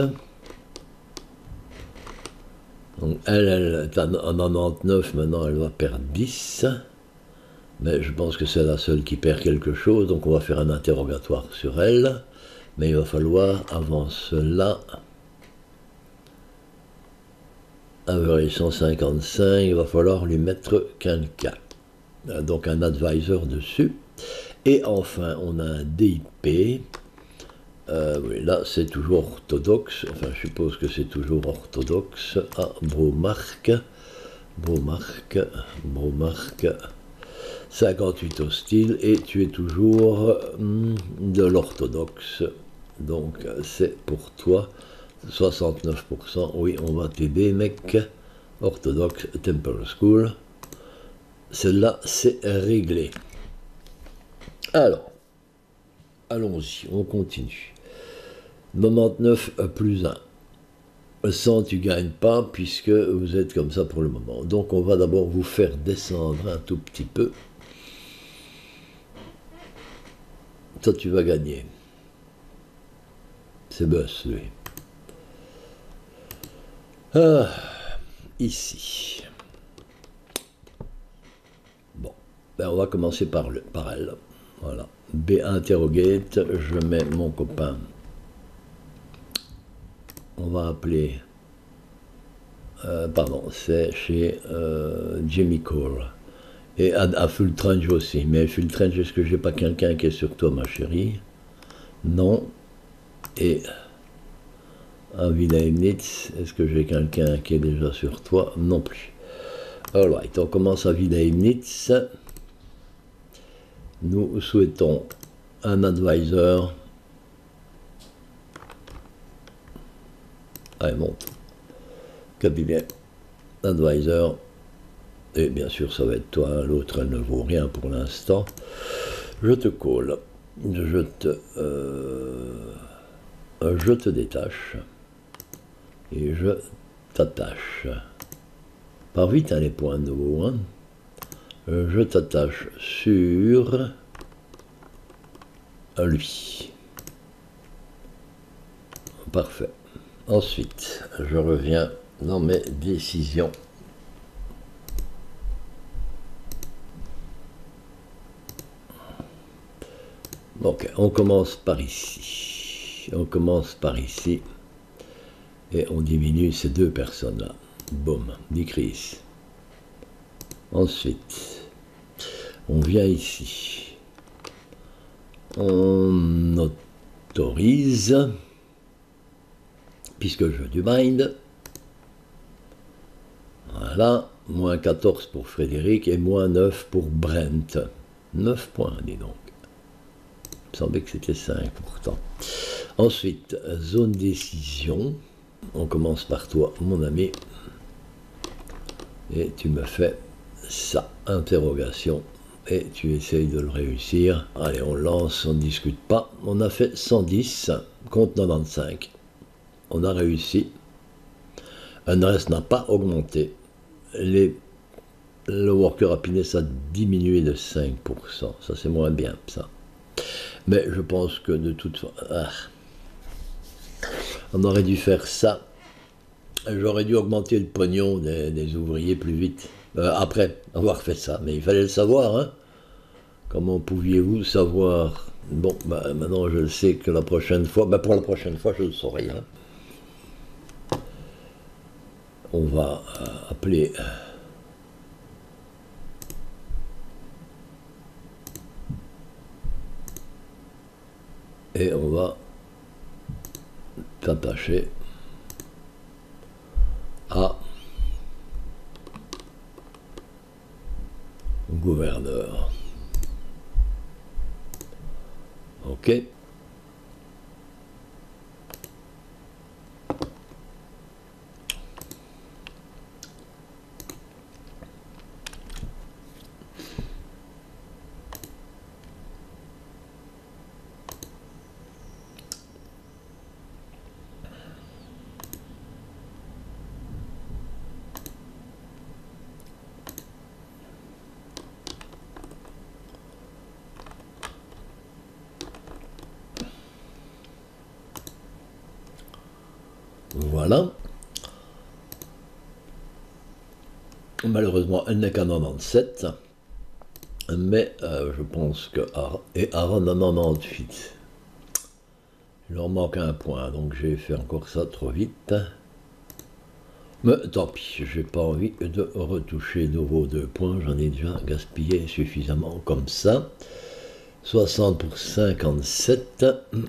Donc elle est à 99, maintenant elle va perdre 10. Mais je pense que c'est la seule qui perd quelque chose, donc on va faire un interrogatoire sur elle. Mais il va falloir, avant cela, average 155, il va falloir lui mettre quelqu'un. Donc un advisor dessus. Et enfin, on a un DIP. Oui, là, c'est toujours orthodoxe. Enfin, je suppose que c'est toujours orthodoxe. Ah, Bromark. 58 hostile. Et tu es toujours de l'orthodoxe. Donc, c'est pour toi. 69%. Oui, on va t'aider, mec. Orthodoxe Temple School. Celle-là, c'est réglé. Alors, allons-y, on continue. 99 plus 1. 100, tu ne gagnes pas, puisque vous êtes comme ça pour le moment. Donc, on va d'abord vous faire descendre un tout petit peu. Toi, tu vas gagner. C'est Buzz, lui. Ah, ici. Bon, ben on va commencer par elle. Voilà. B interrogate, je mets mon copain. On va appeler. Pardon, c'est chez Jimmy Cole. Et à Full Trench aussi. Mais Full Trench, est-ce que j'ai pas quelqu'un qui est sur toi, ma chérie? Non. Et à Villa Emnitz, est-ce que j'ai quelqu'un qui est déjà sur toi? Non plus. Alright, on commence à Villa Emnitz. Nous souhaitons un advisor. Allez, monte. Cabinet. Advisor. Et bien sûr, ça va être toi. L'autre, elle ne vaut rien pour l'instant. Je te call. Je te détache. Et je t'attache. Par vite, hein, les points de nouveau. Hein. Je t'attache sur lui. Parfait. Ensuite, je reviens dans mes décisions. Ok, on commence par ici. On commence par ici. Et on diminue ces deux personnes-là. Boum, decrease. Ensuite, on vient ici. On autorise, puisque je veux du bind. Voilà, moins 14 pour Frédéric et moins 9 pour Brent. 9 points, dis donc. Il me semblait que c'était 5 pourtant. Ensuite, zone décision. On commence par toi, mon ami. Et tu me fais ça, interrogation. Et tu essayes de le réussir. Allez, on lance, on ne discute pas. On a fait 110 contre 95. On a réussi. Unrest n'a pas augmenté. Le worker happiness a diminué de 5%. Ça, c'est moins bien, ça. Mais je pense que de toute façon... On aurait dû faire ça. J'aurais dû augmenter le pognon des ouvriers plus vite. Après avoir fait ça. Mais il fallait le savoir, hein. Comment pouviez-vous savoir? Bon, bah, maintenant je le sais que la prochaine fois, bah, pour la prochaine fois je le saurai. Hein. On va appeler et on va t'attacher à gouverneur. Ok. Voilà. Malheureusement, elle n'est qu'à 97. Mais je pense que Aaron a 98. Il leur manque un point, donc j'ai fait encore ça trop vite. Mais tant pis, j'ai pas envie de retoucher nouveau 2 points, j'en ai déjà gaspillé suffisamment comme ça. 60 pour 57.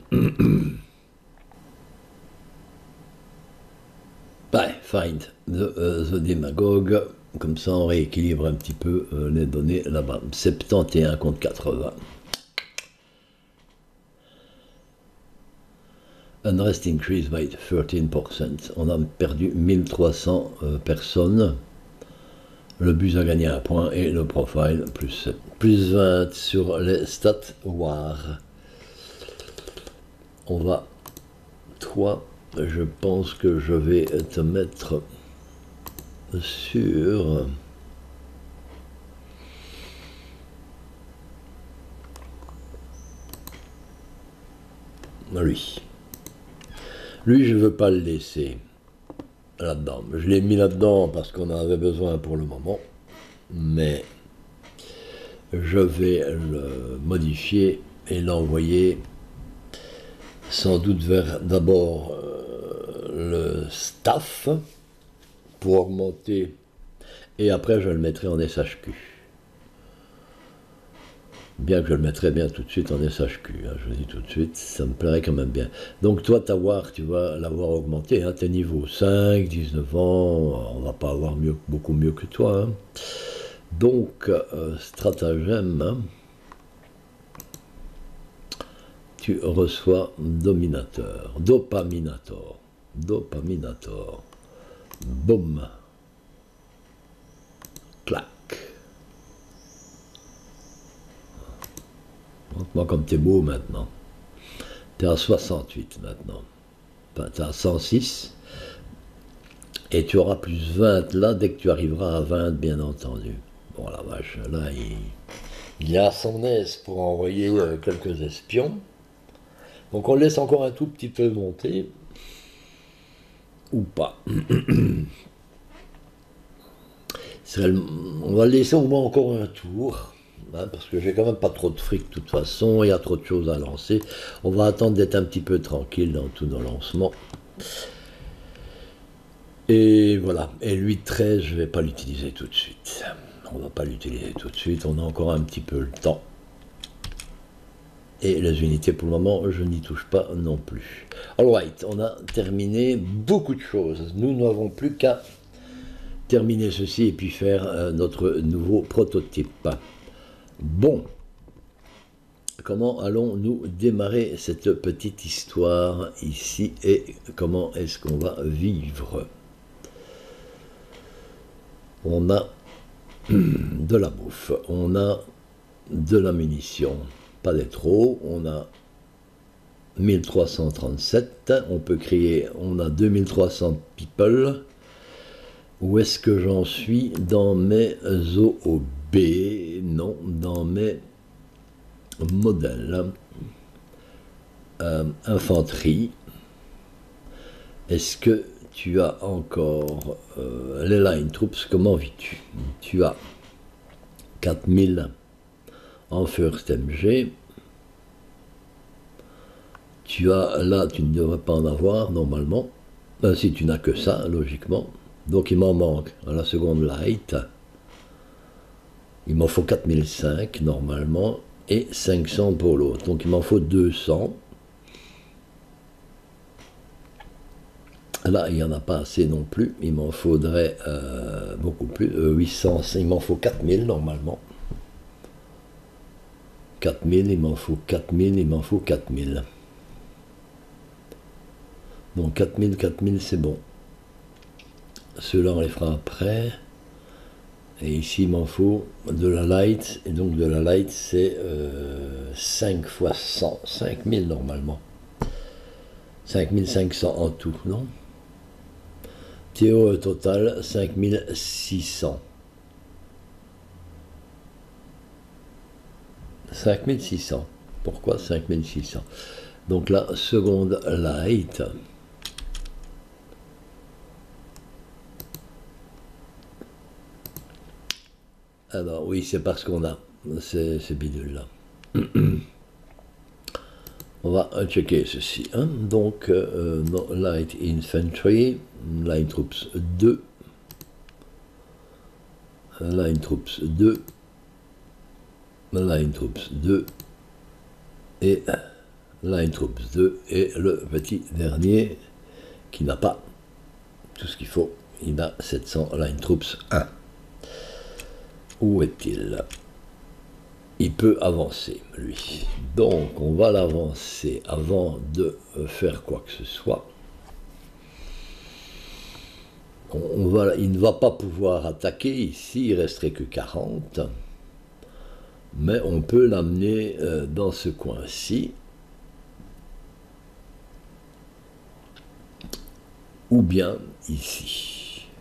Ouais, find the demagogue. Comme ça, on rééquilibre un petit peu les données là-bas. 71 contre 80. Unrest increased by 13%. On a perdu 1300 personnes. Le bus a gagné un point et le profile plus 20 sur les stats war. On va, toi, je pense que je vais te mettre sur lui. Lui, je ne veux pas le laisser là-dedans. Je l'ai mis là-dedans parce qu'on en avait besoin pour le moment, mais je vais le modifier et l'envoyer sans doute vers d'abord le staff pour augmenter, et après je le mettrai en SHQ. Bien que je le mettrai bien tout de suite en SHQ, hein, je le dis tout de suite, ça me plairait quand même bien. Donc toi, ta WAR, tu vas l'avoir augmenté, hein, t'es niveau 5, 19 ans, on va pas avoir beaucoup mieux que toi. Hein. Donc, stratagème, hein, tu reçois dominateur, dopaminator, boum, clac. Montre-moi comme t'es beau maintenant. T'es à 68 maintenant. Enfin, t'es à 106. Et tu auras plus 20 là dès que tu arriveras à 20, bien entendu. Bon, la vache, là, il a son aise pour envoyer quelques espions. Donc on laisse encore un tout petit peu monter. Ou pas. On va laisser au moins encore un tour. Hein, parce que j'ai quand même pas trop de fric de toute façon, il y a trop de choses à lancer. On va attendre d'être un petit peu tranquille dans tous nos lancements. Et voilà, et lui 13, je ne vais pas l'utiliser tout de suite. On ne va pas l'utiliser tout de suite, on a encore un petit peu le temps. Et les unités pour le moment, je n'y touche pas non plus. Alright, on a terminé beaucoup de choses. Nous n'avons plus qu'à terminer ceci et puis faire notre nouveau prototype. Bon, comment allons-nous démarrer cette petite histoire ici et comment est-ce qu'on va vivre? On a de la bouffe, on a de la munition, pas des trop, on a 1337, on peut créer, on a 2300 people. Où est-ce que j'en suis dans mes OOB? Non, dans mes modèles. Infanterie. Est-ce que tu as encore les line troops? Comment vis-tu? Tu as 4000 en first MG. Tu as, là, tu ne devrais pas en avoir normalement. Ben, si tu n'as que ça, logiquement. Donc il m'en manque à la seconde light. Il m'en faut 4005 normalement et 500 pour l'autre. Donc il m'en faut 200. Là, il n'y en a pas assez non plus. Il m'en faudrait beaucoup plus. 800, il m'en faut 4000 normalement. 4000, il m'en faut 4000, il m'en faut 4000. Donc 4000, 4000, c'est bon. Ceux-là, on les fera après. Et ici, il m'en faut de la light. Et donc de la light, c'est 5 fois 100. 5000 normalement. 5500 en tout, non? Théo total, 5600. 5600. Pourquoi 5600? Donc la seconde light. Alors oui, c'est parce qu'on a ces bidules-là. On va checker ceci. Hein. Donc, Light Infantry, Line Troops 2, Line Troops 2, Line Troops 2, et Line Troops 2, et le petit dernier qui n'a pas tout ce qu'il faut, il a 700 Line Troops 1. Où est-il? Il peut avancer, lui. Donc, on va l'avancer avant de faire quoi que ce soit. Il ne va pas pouvoir attaquer ici, il ne resterait que 40. Mais on peut l'amener dans ce coin-ci. Ou bien ici.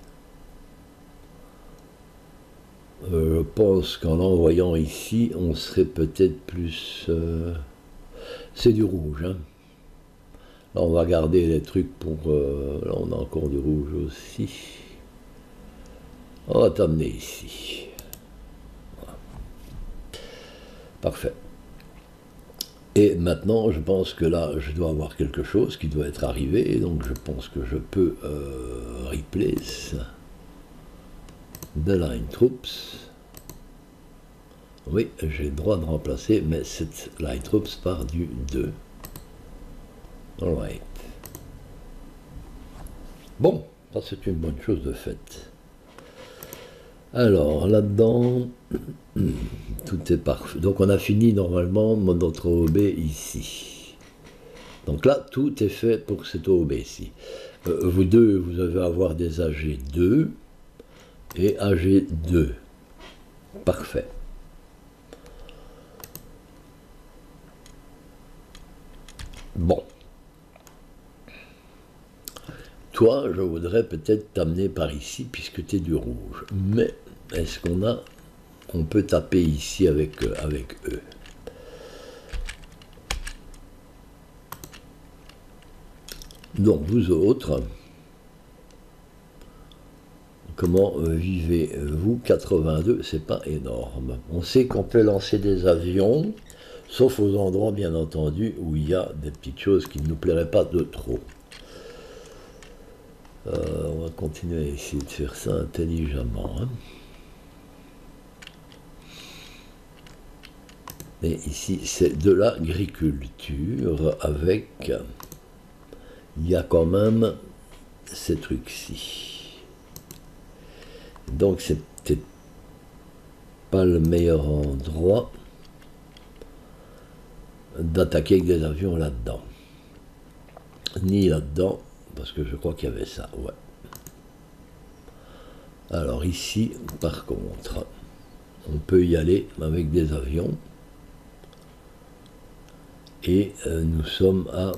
Je pense qu'en l'envoyant ici, on serait peut-être plus... c'est du rouge. Hein. Là, on va garder les trucs pour... là, on a encore du rouge aussi. On va t'amener ici. Voilà. Parfait. Et maintenant, je pense que là, je dois avoir quelque chose qui doit être arrivé. Donc, je pense que je peux replace the line troops. Oui, j'ai le droit de remplacer, mais cette line troops part du 2. Alright. Bon, ça c'est une bonne chose de fait. Alors, là-dedans, tout est parfait. Donc on a fini normalement notre OB ici. Donc là, tout est fait pour cet OB ici. Vous deux, vous allez avoir des AG2 et AG2. Parfait. Bon. Toi, je voudrais peut-être t'amener par ici puisque tu es du rouge. Mais est-ce qu'on peut taper ici avec eux? Donc vous autres, comment vivez-vous? 82, c'est pas énorme. On sait qu'on peut lancer des avions, sauf aux endroits bien entendu où il y a des petites choses qui ne nous plairaient pas de trop. On va continuer à essayer de faire ça intelligemment. Hein. Mais ici, c'est de l'agriculture avec... Il y a quand même ces trucs-ci. Donc, c'est peut-être pas le meilleur endroit d'attaquer avec des avions là-dedans. Ni là-dedans. Parce que je crois qu'il y avait ça, ouais. Alors ici, par contre, on peut y aller avec des avions. Et nous sommes à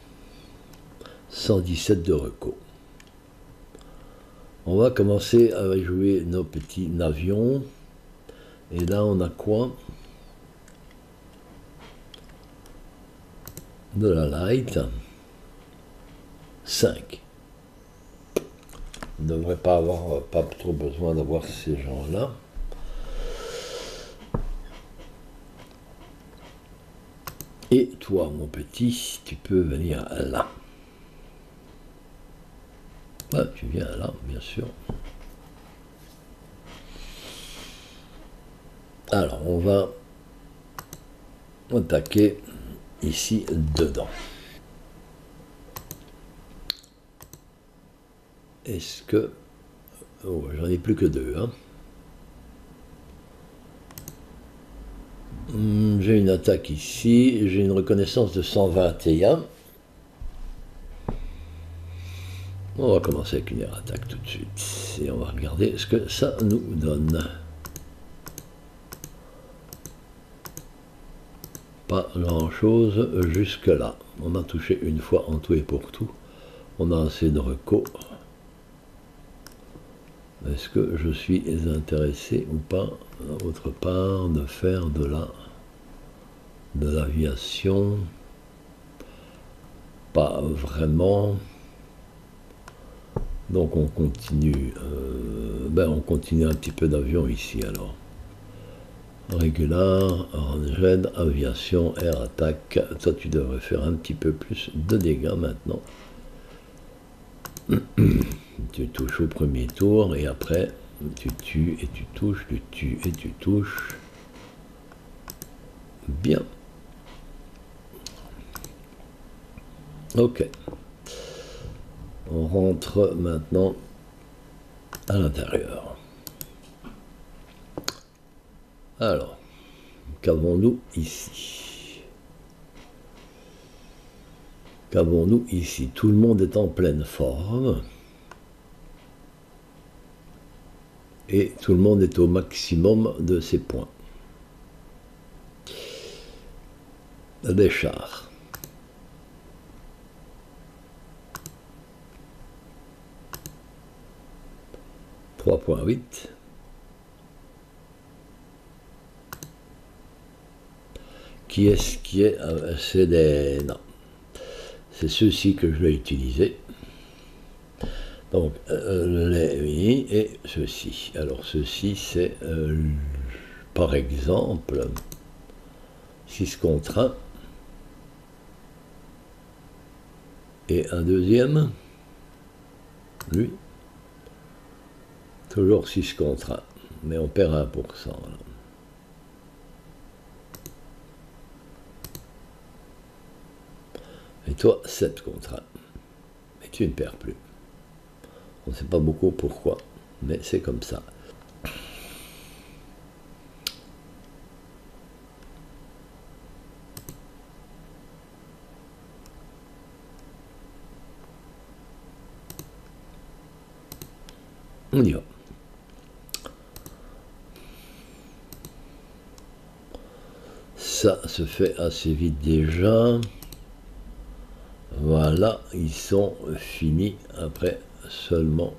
117 de reco. On va commencer à jouer nos petits avions. Et là, on a quoi? De la light. 5. On ne devrait pas avoir pas trop besoin d'avoir ces gens-là. Et toi, mon petit, tu peux venir là. Ah, tu viens là, bien sûr. Alors, on va attaquer ici dedans. Est-ce que... Oh, j'en ai plus que deux, hein. J'ai une attaque ici, j'ai une reconnaissance de 121. On va commencer avec une air attaque tout de suite. Et on va regarder ce que ça nous donne. Pas grand chose jusque là. On a touché une fois en tout et pour tout. On a assez de recos. Est-ce que je suis intéressé ou pas, autre part, de faire de l'aviation? Pas vraiment. Donc on continue. On continue un petit peu d'avion ici alors. Régular, ranged, aviation, air attaque. Toi tu devrais faire un petit peu plus de dégâts maintenant. Tu touches au premier tour et après tu tues et tu touches, tu tues et tu touches. Bien. Ok. On rentre maintenant à l'intérieur. Alors, qu'avons-nous ici? Qu'avons-nous ici? Tout le monde est en pleine forme. Et tout le monde est au maximum de ses points. Des chars. « 3.8. Qui est-ce qui est... C'est des... Non. C'est ceux-ci que je vais utiliser. Donc, oui, et ceci. Alors, ceci, c'est, par exemple, 6 contre 1. Et un deuxième. Lui. Toujours 6 contre 1. Mais on perd 1%. Là. Et toi, 7 contre 1. Et tu ne perds plus. On ne sait pas beaucoup pourquoi, mais c'est comme ça. On y va. Ça se fait assez vite déjà. Voilà, ils sont finis après seulement.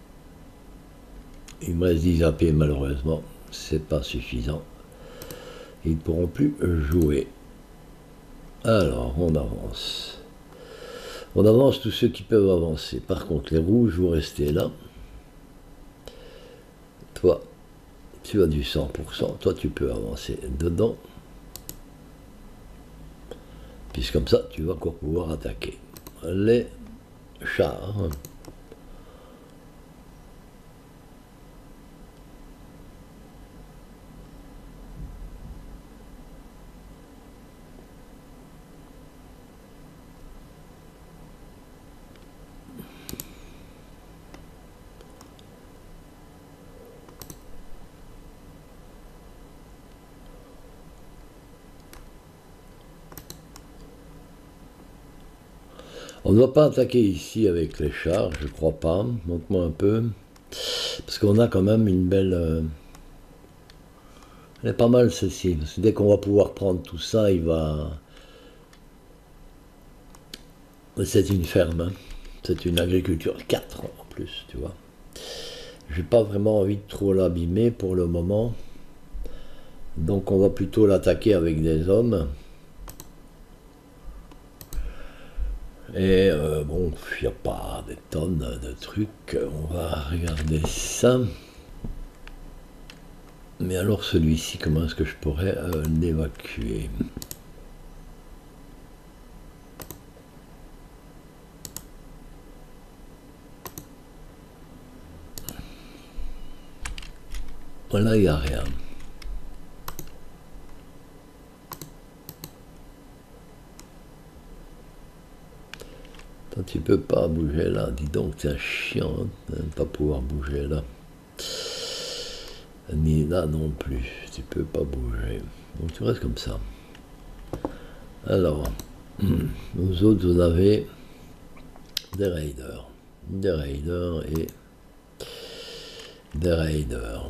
Il me reste 10 AP malheureusement, c'est pas suffisant. Ils ne pourront plus jouer. Alors, on avance. On avance tous ceux qui peuvent avancer. Par contre, les rouges, vous restez là. Toi, tu as du 100%. Toi, tu peux avancer dedans. Puis comme ça, tu vas encore pouvoir attaquer. Les chars. On ne doit pas attaquer ici avec les chars, je crois pas. Montre-moi un peu. Parce qu'on a quand même une belle... Elle est pas mal celle-ci. Parce que dès qu'on va pouvoir prendre tout ça, il va... C'est une ferme. Hein. C'est une agriculture 4 en plus, tu vois. J'ai pas vraiment envie de trop l'abîmer pour le moment. Donc on va plutôt l'attaquer avec des hommes. Et bon, il n'y a pas des tonnes de trucs. On va regarder ça. Mais alors celui-ci, comment est-ce que je pourrais l'évacuer? Là, il n'y a rien. Toi, tu peux pas bouger là. Dis donc, c'est chiant hein, de ne pas pouvoir bouger là. Ni là non plus. Tu peux pas bouger. Donc tu restes comme ça. Alors, vous autres, vous avez des raiders. Des raiders et des raiders.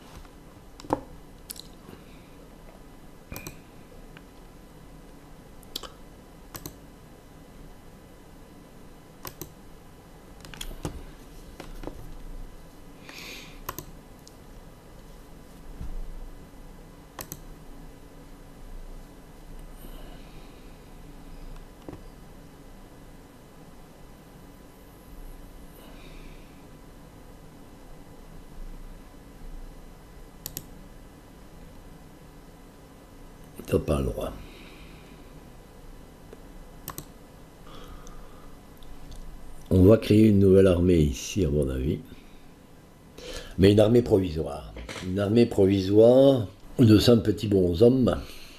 T'as pas le droit. On va créer une nouvelle armée ici, à mon avis. Mais une armée provisoire. Une armée provisoire de 5 petits bonshommes.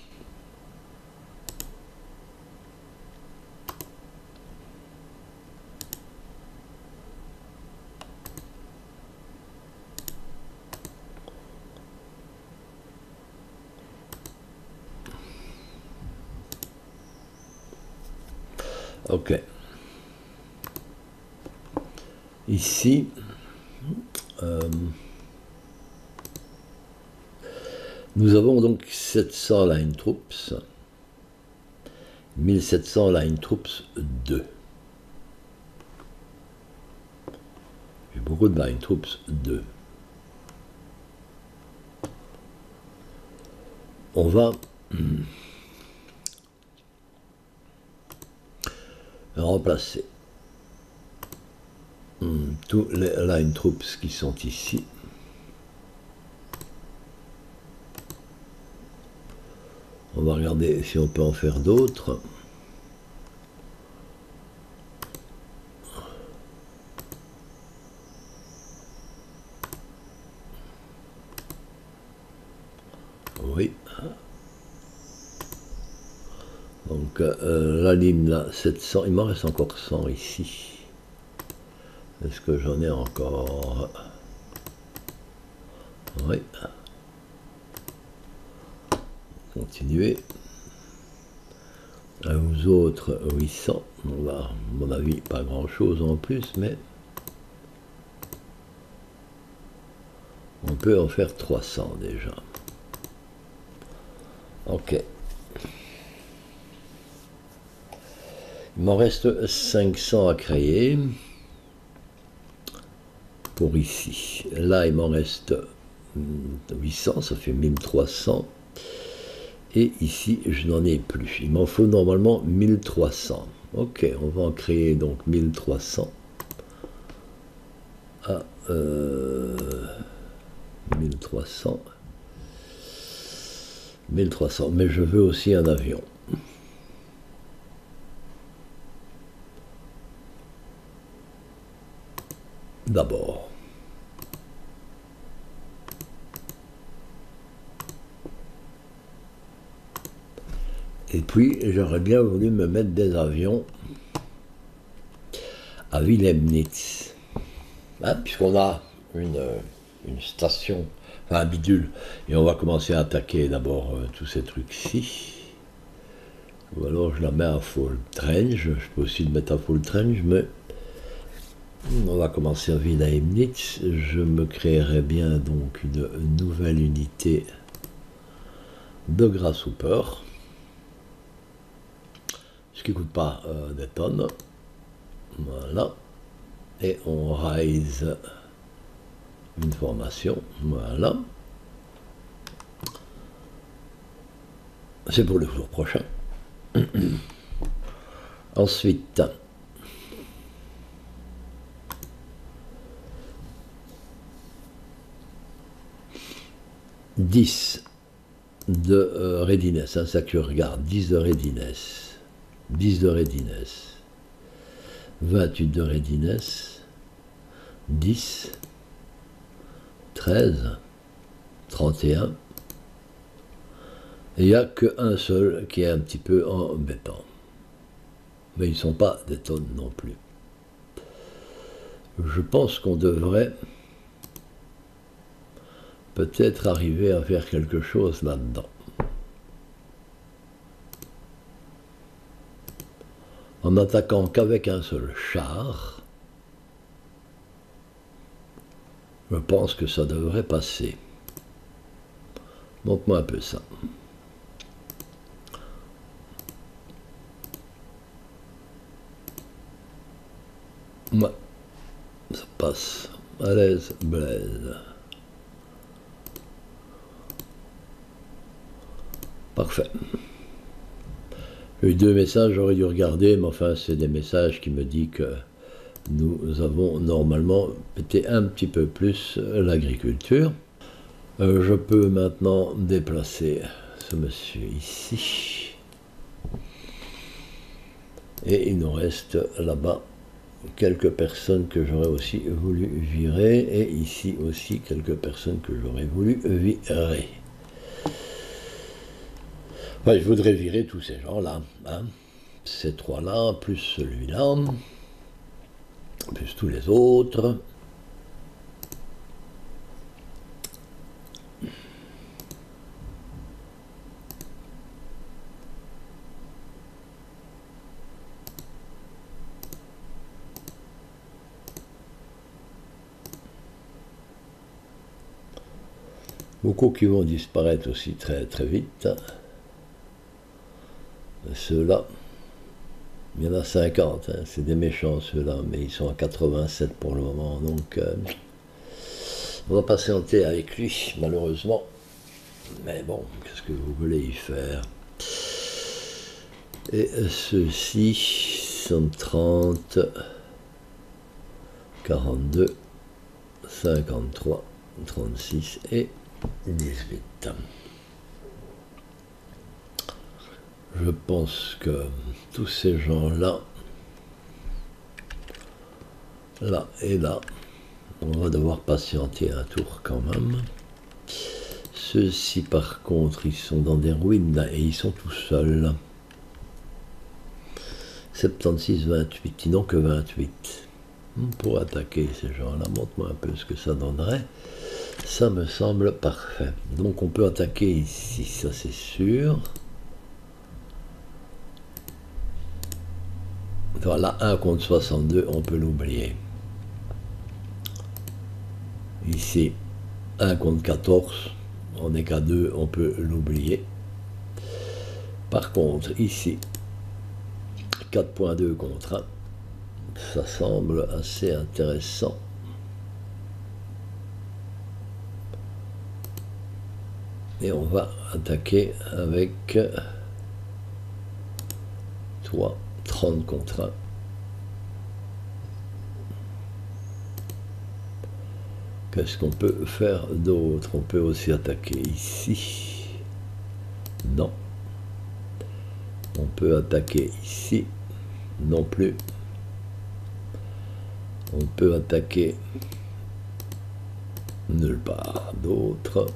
Ok. Ici, nous avons donc 700 line troops, 1700 line troops 2. J'ai beaucoup de line troops 2. On va remplacer tous les line troops qui sont ici. On va regarder si on peut en faire d'autres. Oui. Donc la ligne là, 700, il m'en reste encore 100 ici. Est-ce que j'en ai encore? Oui. Continuez. À vous autres, 800. On va, à mon avis, pas grand-chose en plus, mais on peut en faire 300 déjà. Ok. Il m'en reste 500 à créer. Pour ici. Là, il m'en reste 800, ça fait 1300. Et ici, je n'en ai plus. Il m'en faut normalement 1300. Ok, on va en créer donc 1300. Ah, 1300. 1300. Mais je veux aussi un avion. D'abord. Et puis, j'aurais bien voulu me mettre des avions à Wilhelmnitz. Hein, puisqu'on a une station, enfin un bidule, et on va commencer à attaquer d'abord tous ces trucs-ci. Ou alors je la mets à full range, je peux aussi le mettre à full range, mais on va commencer à Wilhelmnitz. Je me créerai bien donc une nouvelle unité de Grasshopper, ce qui ne coûte pas des tonnes. Voilà. Et on raise une formation. Voilà. C'est pour le jour prochain. Ensuite, 10 de readiness, hein, ça que tu regardes, 10 de readiness, 10 de readiness, 28 de readiness, 10, 13, 31, et il n'y a qu'un seul qui est un petit peu embêtant. Mais ils ne sont pas des tonnes non plus. Je pense qu'on devrait peut-être arriver à faire quelque chose là-dedans. En attaquant qu'avec un seul char, je pense que ça devrait passer. Montre-moi un peu ça. Ouais, ça passe. À l'aise, Blaise. Parfait. J'ai eu 2 messages, j'aurais dû regarder, mais enfin, c'est des messages qui me disent que nous avons normalement pété un petit peu plus l'agriculture. Je peux maintenant déplacer ce monsieur ici. Et il nous reste là-bas quelques personnes que j'aurais aussi voulu virer, et ici aussi quelques personnes que j'aurais voulu virer. Enfin, je voudrais virer tous ces gens-là, hein. Ces 3-là, plus celui-là, plus tous les autres. Beaucoup qui vont disparaître aussi très très vite. Ceux-là, il y en a 50, hein, c'est des méchants ceux-là, mais ils sont à 87 pour le moment, donc on va patienter avec lui, malheureusement. Mais bon, qu'est-ce que vous voulez y faire? Et ceux-ci sont 30, 42, 53, 36 et 18. Je pense que tous ces gens-là, là et là, on va devoir patienter un tour quand même. Ceux-ci, par contre, ils sont dans des ruines là, et ils sont tout seuls. 76, 28, ils n'ont que 28. Pour attaquer ces gens-là, montre-moi un peu ce que ça donnerait. Ça me semble parfait. Donc on peut attaquer ici, ça c'est sûr. Voilà, 1 contre 62, on peut l'oublier. Ici, 1 contre 14, on n'est qu'à 2, on peut l'oublier. Par contre, ici, 4.2 contre 1, ça semble assez intéressant. Et on va attaquer avec 3, 30 contre 1. Qu'est-ce qu'on peut faire d'autre? On peut aussi attaquer ici. Non. On peut attaquer ici. Non plus. On peut attaquer nulle part d'autre.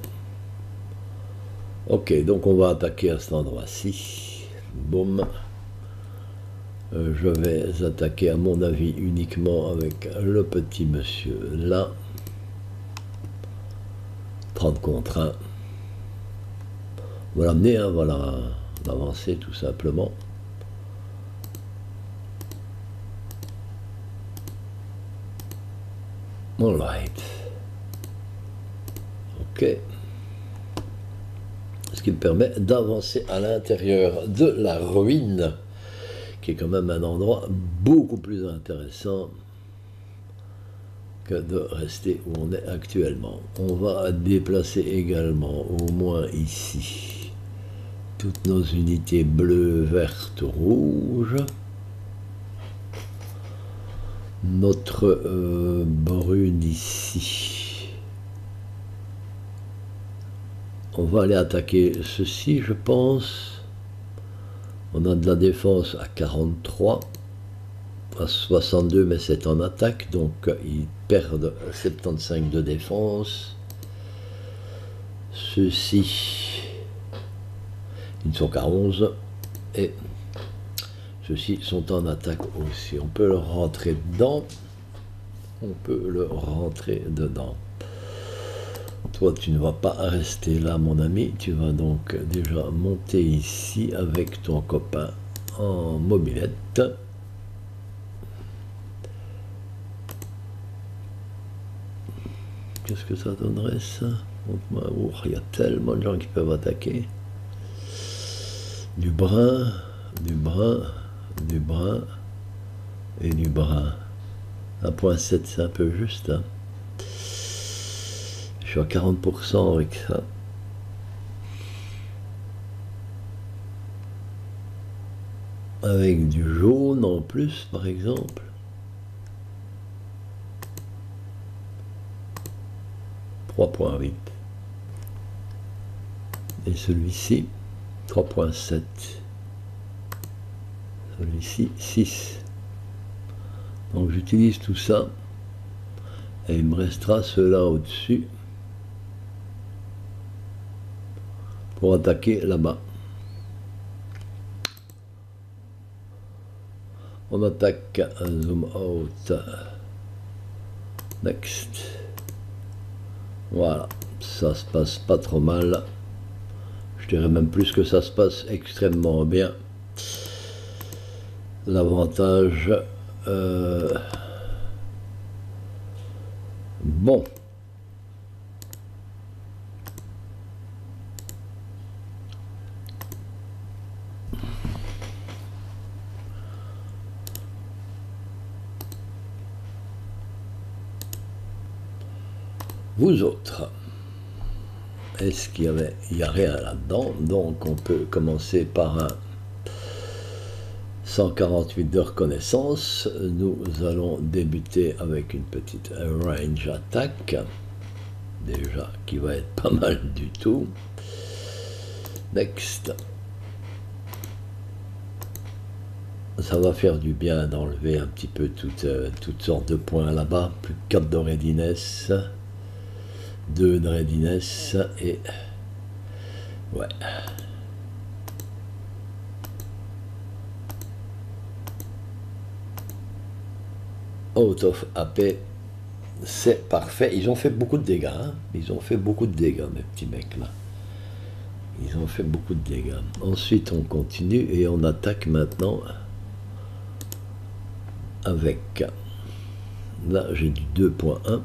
Ok, donc on va attaquer à cet endroit-ci. Boum. Je vais attaquer à mon avis uniquement avec le petit monsieur là. 30 contre 1. On va l'amener, hein, voilà, l'avancer tout simplement. Alright. Ok. Ce qui me permet d'avancer à l'intérieur de la ruine, qui est quand même un endroit beaucoup plus intéressant que de rester où on est actuellement. On va déplacer également, au moins ici, toutes nos unités bleues, vertes, rouges. Notre brune ici. on va aller attaquer ceci, je pense. On a de la défense à 43, à 62, mais c'est en attaque, donc ils perdent 75 de défense. Ceux-ci, ils ne sont qu'à 11, et ceux-ci sont en attaque aussi. On peut leur rentrer dedans. On peut le rentrer dedans. Toi, tu ne vas pas rester là, mon ami. Tu vas donc déjà monter ici avec ton copain en mobilette. Qu'est-ce que ça donnerait, ça? Oh, il y a tellement de gens qui peuvent attaquer. Du brun, du brun, du brun et du brun. 1.7, c'est un peu juste. Hein. Je suis à 40% avec ça. Avec du jaune en plus, par exemple. « 3.8. Et celui-ci, 3.7. Celui-ci, 6. Donc j'utilise tout ça. Et il me restera ceux-là au-dessus. Pour attaquer là-bas. On attaque un zoom out. Next. Voilà, ça se passe pas trop mal. Je dirais même plus que ça se passe extrêmement bien. L'avantage... bon. Vous autres, est-ce qu'il y avait... Il n'y a rien là-dedans, donc on peut commencer par un 148 de reconnaissance. Nous allons débuter avec une petite range attack, déjà qui va être pas mal du tout. Next. Ça va faire du bien d'enlever un petit peu toutes sortes de points là-bas. Plus de 4 de readiness. 2 de readiness et ouais. Out of AP, c'est parfait. Ils ont fait beaucoup de dégâts. Hein. Ils ont fait beaucoup de dégâts, mes petits mecs là. Ils ont fait beaucoup de dégâts. Ensuite, on continue et on attaque maintenant avec. Là, j'ai du 2.1.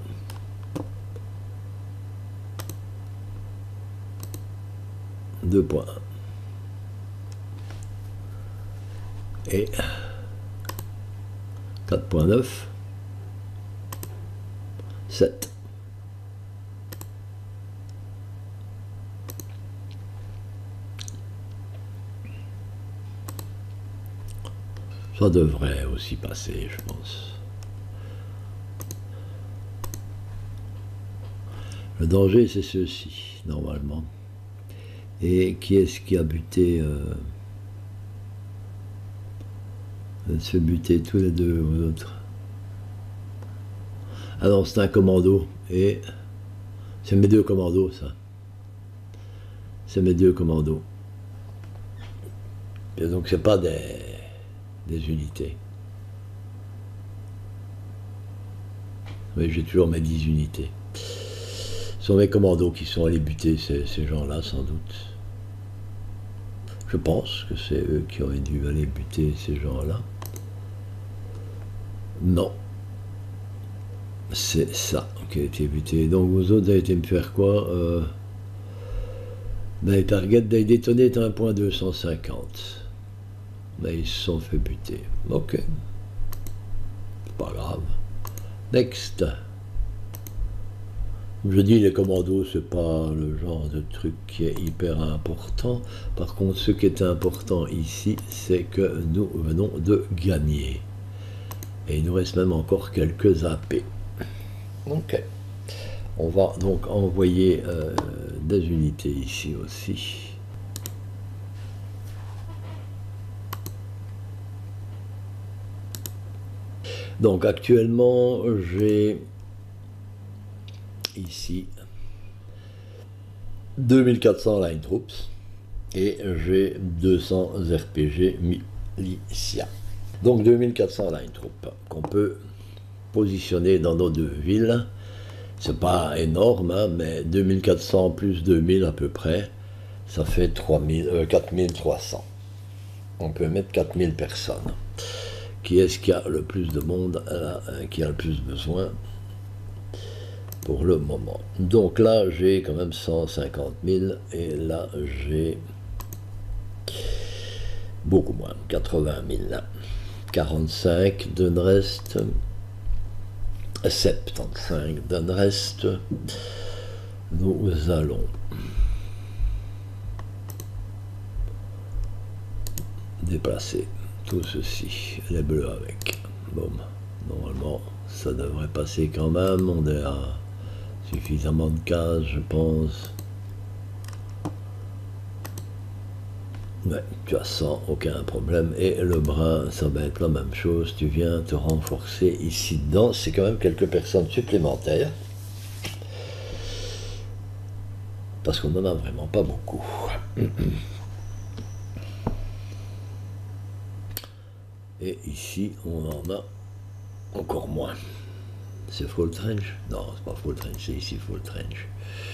Et 4.9, 7. Ça devrait aussi passer, je pense. Le danger, c'est ceci, normalement. Et qui est-ce qui a buté se fait buter tous les deux aux autres. Ah non, c'est un commando. Et c'est mes deux commandos, ça. C'est mes deux commandos. Et donc c'est pas des unités. Mais j'ai toujours mes 10 unités. Ce sont mes commandos qui sont allés buter ces gens-là, sans doute. Je pense que c'est eux qui auraient dû aller buter ces gens-là. Non. C'est ça qui a été buté. Donc vous autres avez été me faire quoi les targets they détonné à 1.250. Là ils se sont fait buter. Ok. Pas grave. Next. Je dis les commandos, c'est pas le genre de truc qui est hyper important. Par contre, ce qui est important ici, c'est que nous venons de gagner. Et il nous reste même encore quelques AP. Ok. On va donc envoyer des unités ici aussi. Donc actuellement, j'ai ici 2400 line troops et j'ai 200 RPG militia. Donc 2400 line troops qu'on peut positionner dans nos deux villes. C'est pas énorme, hein, mais 2400 plus 2000 à peu près, ça fait 4300. On peut mettre 4000 personnes. Qui est-ce qui a le plus de monde, qui a le plus besoin pour le moment? Donc là, j'ai quand même 150 000 et là, j'ai beaucoup moins, 80 000. 45 d'un reste, 75 d'un reste. Nous allons déplacer tout ceci, les bleus avec. Bon, normalement, ça devrait passer quand même. On est à suffisamment de cases, je pense. Ouais, tu as 100, aucun problème. Et le brun, ça va être la même chose. Tu viens te renforcer ici dedans. C'est quand même quelques personnes supplémentaires. Parce qu'on n'en a vraiment pas beaucoup. Et ici, on en a encore moins. C'est full trench? Non, c'est pas full trench, c'est ici full trench.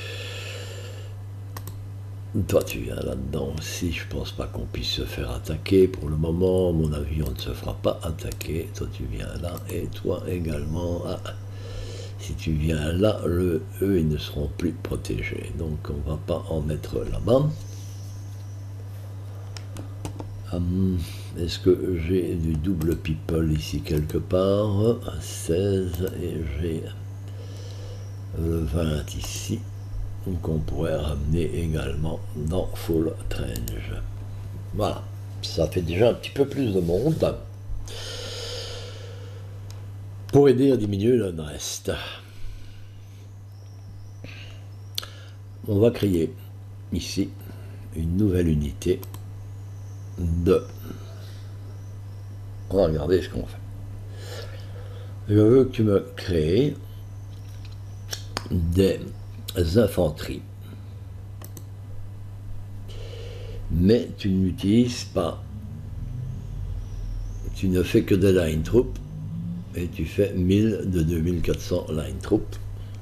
Toi, tu viens là-dedans aussi. Je pense pas qu'on puisse se faire attaquer. Pour le moment, à mon avis, on ne se fera pas attaquer. Toi, tu viens là. Et toi également. Ah, si tu viens là, eux, ils ne seront plus protégés. Donc, on va pas en mettre là-bas. Est-ce que j'ai du double people ici quelque part? 16 et j'ai le 20 ici. Donc on pourrait ramener également dans full range. Voilà, ça fait déjà un petit peu plus de monde pour aider à diminuer le reste. On va créer ici une nouvelle unité de... On va regarder ce qu'on fait. Je veux que tu me crées des infanteries. Mais tu n'utilises pas. Tu ne fais que des line troops et tu fais 1000 de 2400 line troops.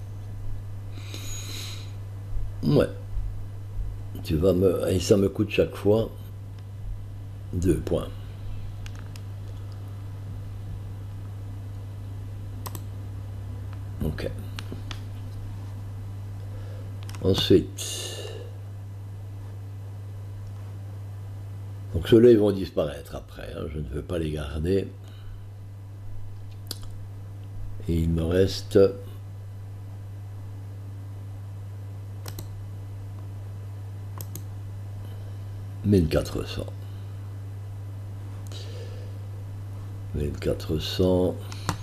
Ouais. Tu vas me... Et ça me coûte chaque fois 2 points. Ok. Ensuite, donc ceux-là ils vont disparaître après, hein, je ne veux pas les garder. Et il me reste 1400. 1400.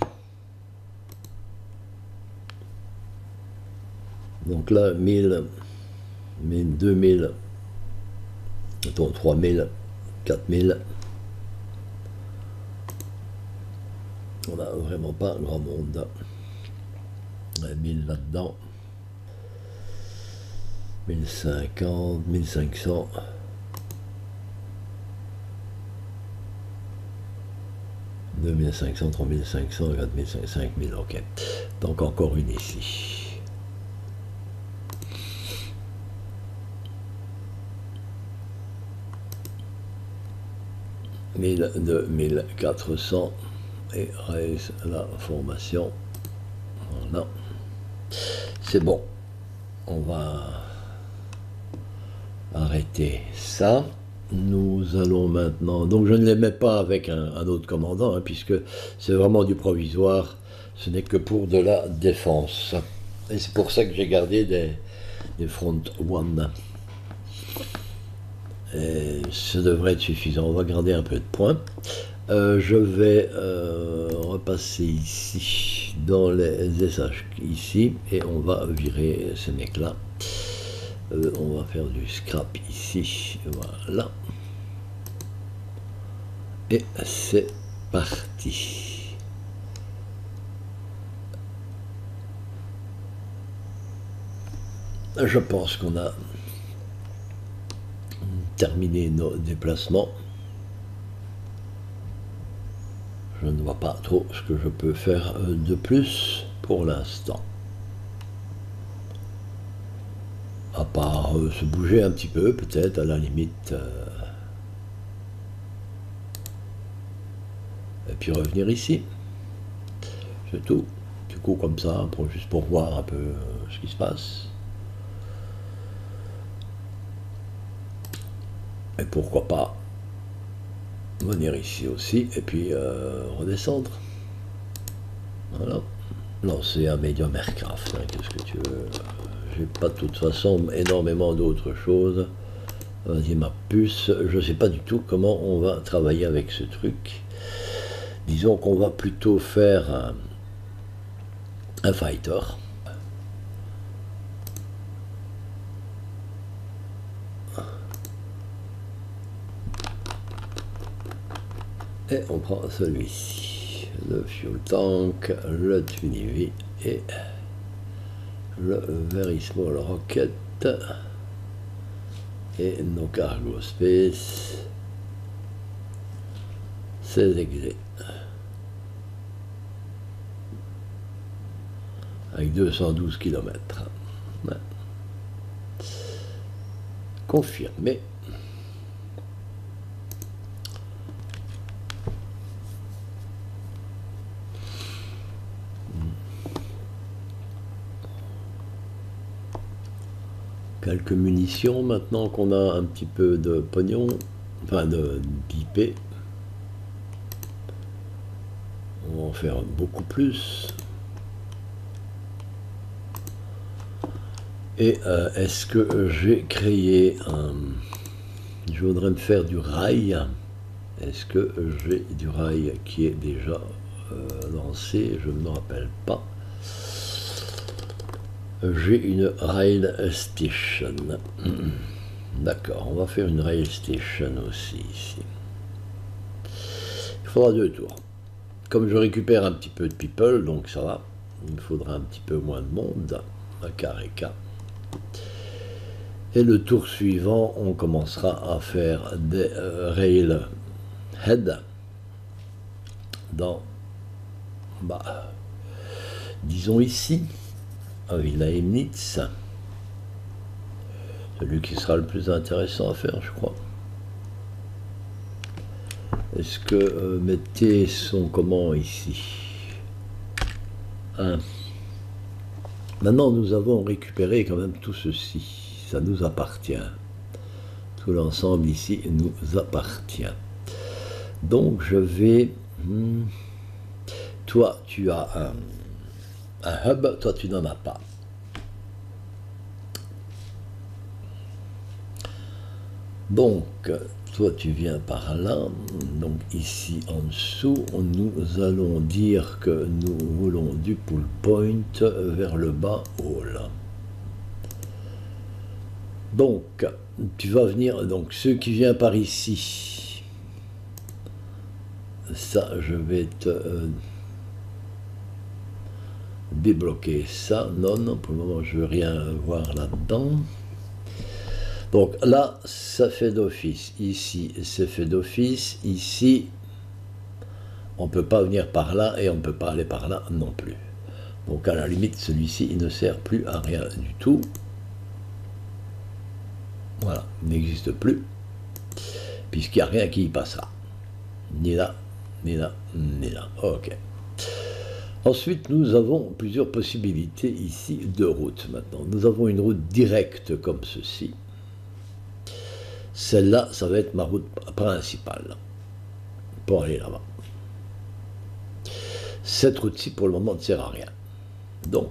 Donc là, 1000, 2000, 3000, 4000. On n'a vraiment pas grand monde. 1000 là-dedans. 1050, 1500. 2500, 3500, 4500, 5000, ok. Donc encore une ici. 1000 de 1400 et raise la formation. Voilà. C'est bon. On va arrêter ça. Nous allons maintenant... Donc je ne les mets pas avec un autre commandant, hein, puisque c'est vraiment du provisoire. Ce n'est que pour de la défense. Et c'est pour ça que j'ai gardé des front one. Et ça devrait être suffisant. On va garder un peu de points. Je vais repasser ici dans les SH ici et on va virer ces mecs là On va faire du scrap ici, voilà. Et c'est parti. Je pense qu'on a terminé nos déplacements. Je ne vois pas trop ce que je peux faire de plus pour l'instant. À part se bouger un petit peu, peut-être, à la limite. Et puis revenir ici. C'est tout. Du coup, comme ça, juste pour voir un peu ce qui se passe. Et pourquoi pas venir ici aussi, et puis redescendre. Voilà. Lancer un médium aircraft, hein, qu'est-ce que tu veux. J'ai pas de toute façon énormément d'autres choses. Vas-y ma puce, je sais pas du tout comment on va travailler avec ce truc. Disons qu'on va plutôt faire un fighter. Et on prend celui-ci, le fuel tank, le Twinivy et le Very Small Rocket et nos cargo space, 16 exés avec 212 km. Ouais. Confirmé. Quelques munitions maintenant qu'on a un petit peu de pognon, enfin d'IP. On va en faire beaucoup plus. Et est-ce que j'ai créé un... Je voudrais me faire du rail. Est-ce que j'ai du rail qui est déjà lancé? Je ne me rappelle pas. J'ai une rail station. D'accord, on va faire une rail station aussi ici. Il faudra 2 tours. Comme je récupère un petit peu de people, donc ça va. Il me faudra un petit peu moins de monde. À carré K. Et le tour suivant, on commencera à faire des railhead dans, disons ici, à Villa Imnitz. Celui qui sera le plus intéressant à faire, je crois. Est-ce que mes T sont comment ici? Maintenant, nous avons récupéré quand même tout ceci. Ça nous appartient. Tout l'ensemble ici nous appartient. Donc, je vais... Toi, tu as un hub. Toi, tu n'en as pas. Donc, toi, tu viens par là. Donc, ici, en dessous, nous allons dire que nous voulons du pull point vers le bas, haut là. Donc, tu vas venir, donc, ceux qui viennent par ici, ça, je vais te débloquer ça. Non, pour le moment, je ne veux rien voir là-dedans. Donc là, ça fait d'office. Ici, c'est fait d'office. Ici, on ne peut pas venir par là et on ne peut pas aller par là non plus. Donc à la limite, celui-ci, il ne sert plus à rien du tout. Voilà, il n'existe plus, puisqu'il n'y a rien qui y passera. Ni là, ni là, ni là. Ok. Ensuite, nous avons plusieurs possibilités ici de route maintenant. Nous avons une route directe comme ceci. Celle-là, ça va être ma route principale pour aller là-bas. Cette route-ci, pour le moment, ne sert à rien. Donc,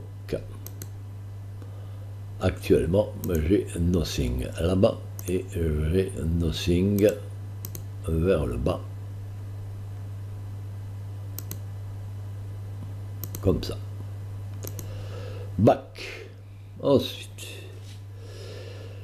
actuellement, j'ai nothing là-bas et j'ai nothing vers le bas. Comme ça. Back. Ensuite,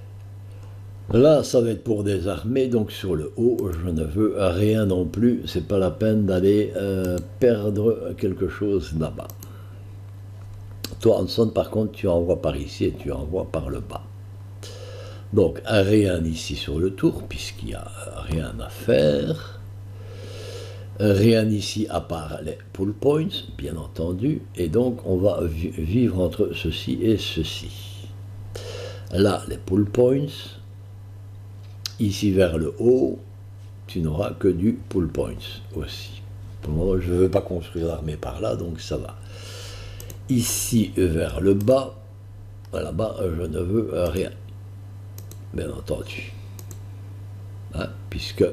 Là, ça va être pour des armées, donc sur le haut, je ne veux rien non plus. C'est pas la peine d'aller perdre quelque chose là-bas. Toi, Hanson, par contre, tu envoies par ici et tu envoies par le bas. Donc, rien ici sur le tour, puisqu'il n'y a rien à faire. Rien ici à part les pull points, bien entendu. Et donc, on va vivre entre ceci et ceci. Là, les pull points. Ici, vers le haut, tu n'auras que du pull points aussi. Pour le moment, je ne veux pas construire l'armée par là, donc ça va. Ici, vers le bas, là-bas, je ne veux rien. Bien entendu. Hein, puisque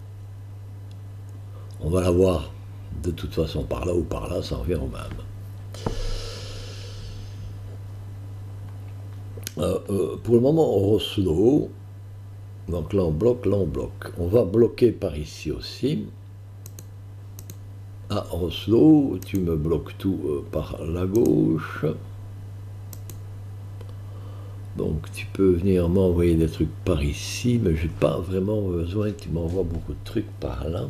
on va l'avoir de toute façon par là ou par là, ça revient au même. Pour le moment, on Oslo. Donc là, on bloque, là, on bloque. On va bloquer par ici aussi. À Oslo, tu me bloques tout par la gauche. Donc tu peux venir m'envoyer des trucs par ici, mais j'ai pas vraiment besoin que tu m'envoies beaucoup de trucs par là.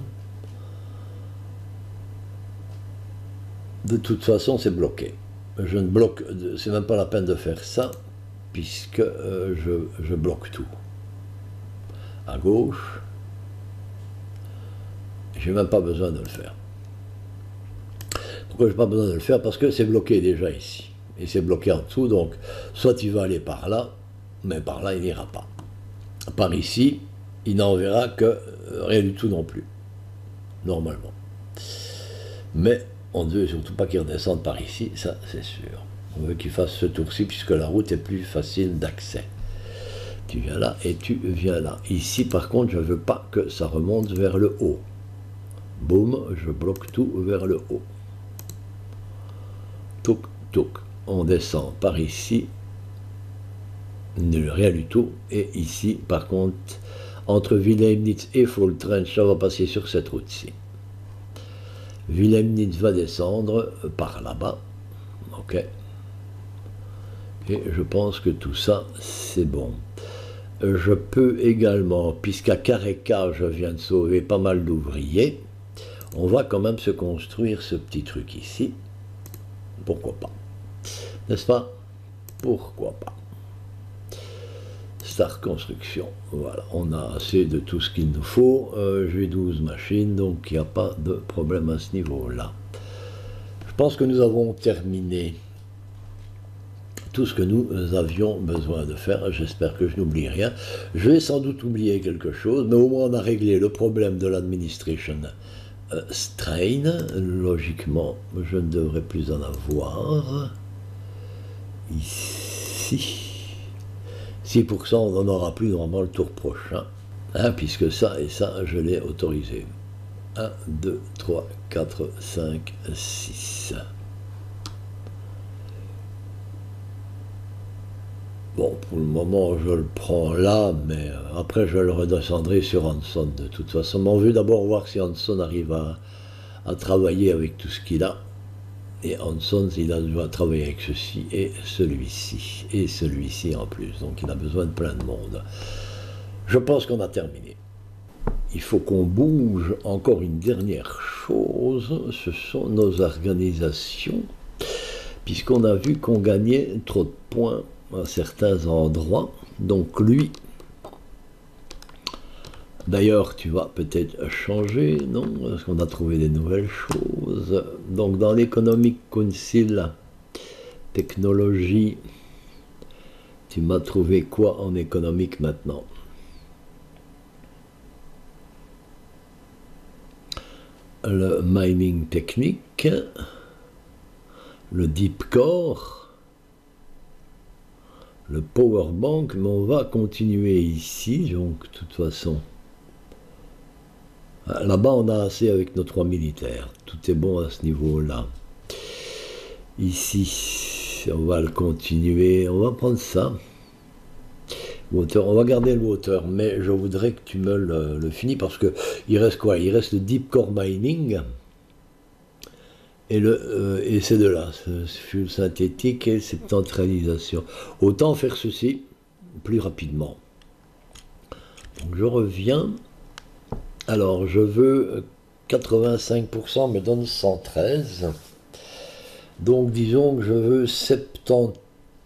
De toute façon, c'est bloqué. Je ne bloque, c'est même pas la peine de faire ça, puisque je bloque tout. À gauche, j'ai même pas besoin de le faire. Pourquoi j'ai pas besoin de le faire? Parce que c'est bloqué déjà ici. Et c'est bloqué en dessous, donc soit tu vas aller par là, mais par là il n'ira pas. Par ici, il n'enverra que rien du tout non plus, normalement. Mais on ne veut surtout pas qu'il redescende par ici, ça c'est sûr. On veut qu'il fasse ce tour-ci puisque la route est plus facile d'accès. Tu viens là et tu viens là. Ici par contre, je ne veux pas que ça remonte vers le haut. Boum, je bloque tout vers le haut. Touk, touk. On descend par ici, rien du tout, et ici, par contre, entre Wilhelmnitz et Foltrench, ça va passer sur cette route-ci. Wilhelmnitz va descendre par là-bas, ok, et je pense que tout ça, c'est bon. Je peux également, puisqu'à Kareka, je viens de sauver pas mal d'ouvriers, on va quand même se construire ce petit truc ici, pourquoi pas. N'est-ce pas? Pourquoi pas? Start construction. Voilà, on a assez de tout ce qu'il nous faut. J'ai 12 machines, donc il n'y a pas de problème à ce niveau-là. Je pense que nous avons terminé tout ce que nous avions besoin de faire. J'espère que je n'oublie rien. Je vais sans doute oublier quelque chose, mais au moins on a réglé le problème de l'administration strain. Logiquement, je ne devrais plus en avoir. Ici, 6%, on n'en aura plus normalement le tour prochain, hein, puisque ça et ça, je l'ai autorisé. 1, 2, 3, 4, 5, 6. Bon, pour le moment, je le prends là, mais après, je le redescendrai sur Hanson de toute façon. Mais on veut d'abord voir si Hanson arrive à travailler avec tout ce qu'il a. Et Hanson, il doit travailler avec ceci et celui-ci en plus. Donc il a besoin de plein de monde. Je pense qu'on a terminé. Il faut qu'on bouge encore une dernière chose, ce sont nos organisations, puisqu'on a vu qu'on gagnait trop de points à certains endroits. Donc lui, d'ailleurs, tu vas peut-être changer, non? Parce qu'on a trouvé des nouvelles choses. Donc, dans l'Economic Council, technologie, tu m'as trouvé quoi en économique maintenant? Le mining technique, le deep core, le power bank, mais on va continuer ici, donc de toute façon. Là-bas, on a assez avec nos 3 militaires. Tout est bon à ce niveau-là. Ici, on va le continuer. On va prendre ça. Water, on va garder le water, mais je voudrais que tu me le finis parce que il reste quoi? Il reste le deep core mining et ces deux-là, fuel synthétique et cette centralisation. Autant faire ceci plus rapidement. Donc je reviens. Alors je veux 85% me donne 113. Donc disons que je veux 70,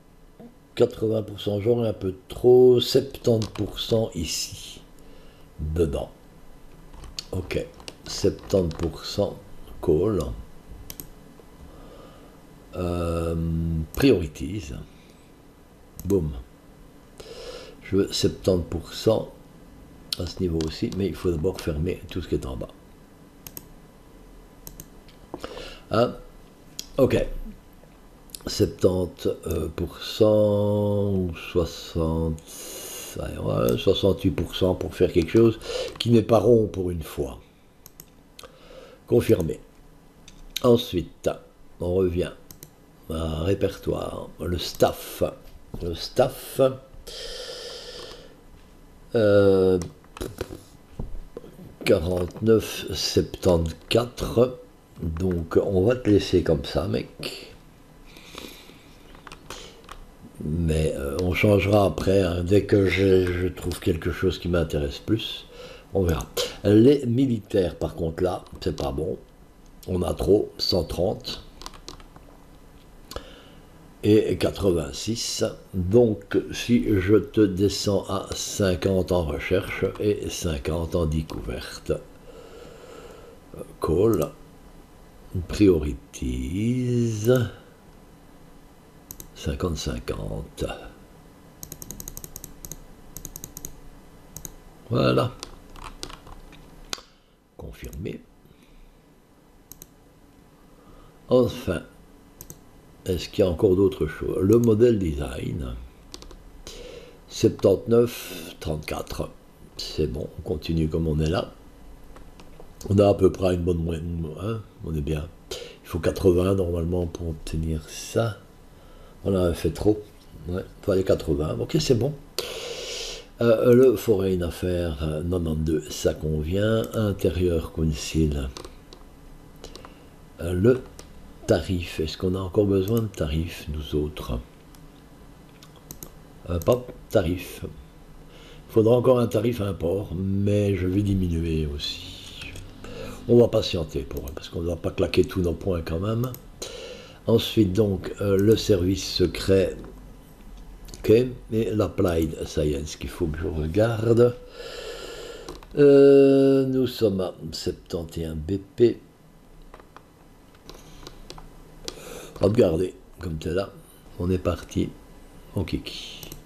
80%, j'aurais un peu trop, 70% ici, dedans. Ok, 70% call. Priorities. Boum. Je veux 70% à ce niveau aussi, mais il faut d'abord fermer tout ce qui est en bas. Hein? Ok. 70%, 60, 68% pour faire quelque chose qui n'est pas rond pour une fois. Confirmé. Ensuite, on revient à répertoire, le staff. Le staff. 49,74. Donc on va te laisser comme ça, mec. Mais on changera après, hein, dès que je trouve quelque chose qui m'intéresse plus. On verra. Les militaires, par contre, là, c'est pas bon. On a trop, 130. Et 86. Donc, si je te descends à 50 en recherche et 50 en découverte. Call. Priorities. 50-50. Voilà. Confirmé. Enfin, est-ce qu'il y a encore d'autres choses? Le modèle design. 79-34. C'est bon, on continue comme on est là. On a à peu près une bonne moyenne, hein, on est bien. Il faut 80 normalement pour obtenir ça. On a fait trop. Ouais, il fallait 80. Ok, c'est bon. Le foreign affaires 92, ça convient. Intérieur council. Le tarif, est-ce qu'on a encore besoin de tarif, nous autres? Pas de tarif. Il faudra encore un tarif import, mais je vais diminuer aussi. On va patienter pour parce qu'on ne va pas claquer tous nos points quand même. Ensuite, donc, le service secret. Ok, et l'applied science qu'il faut que je regarde. Nous sommes à 71 BP. Regardez, comme c'est là, on est parti. On kiki.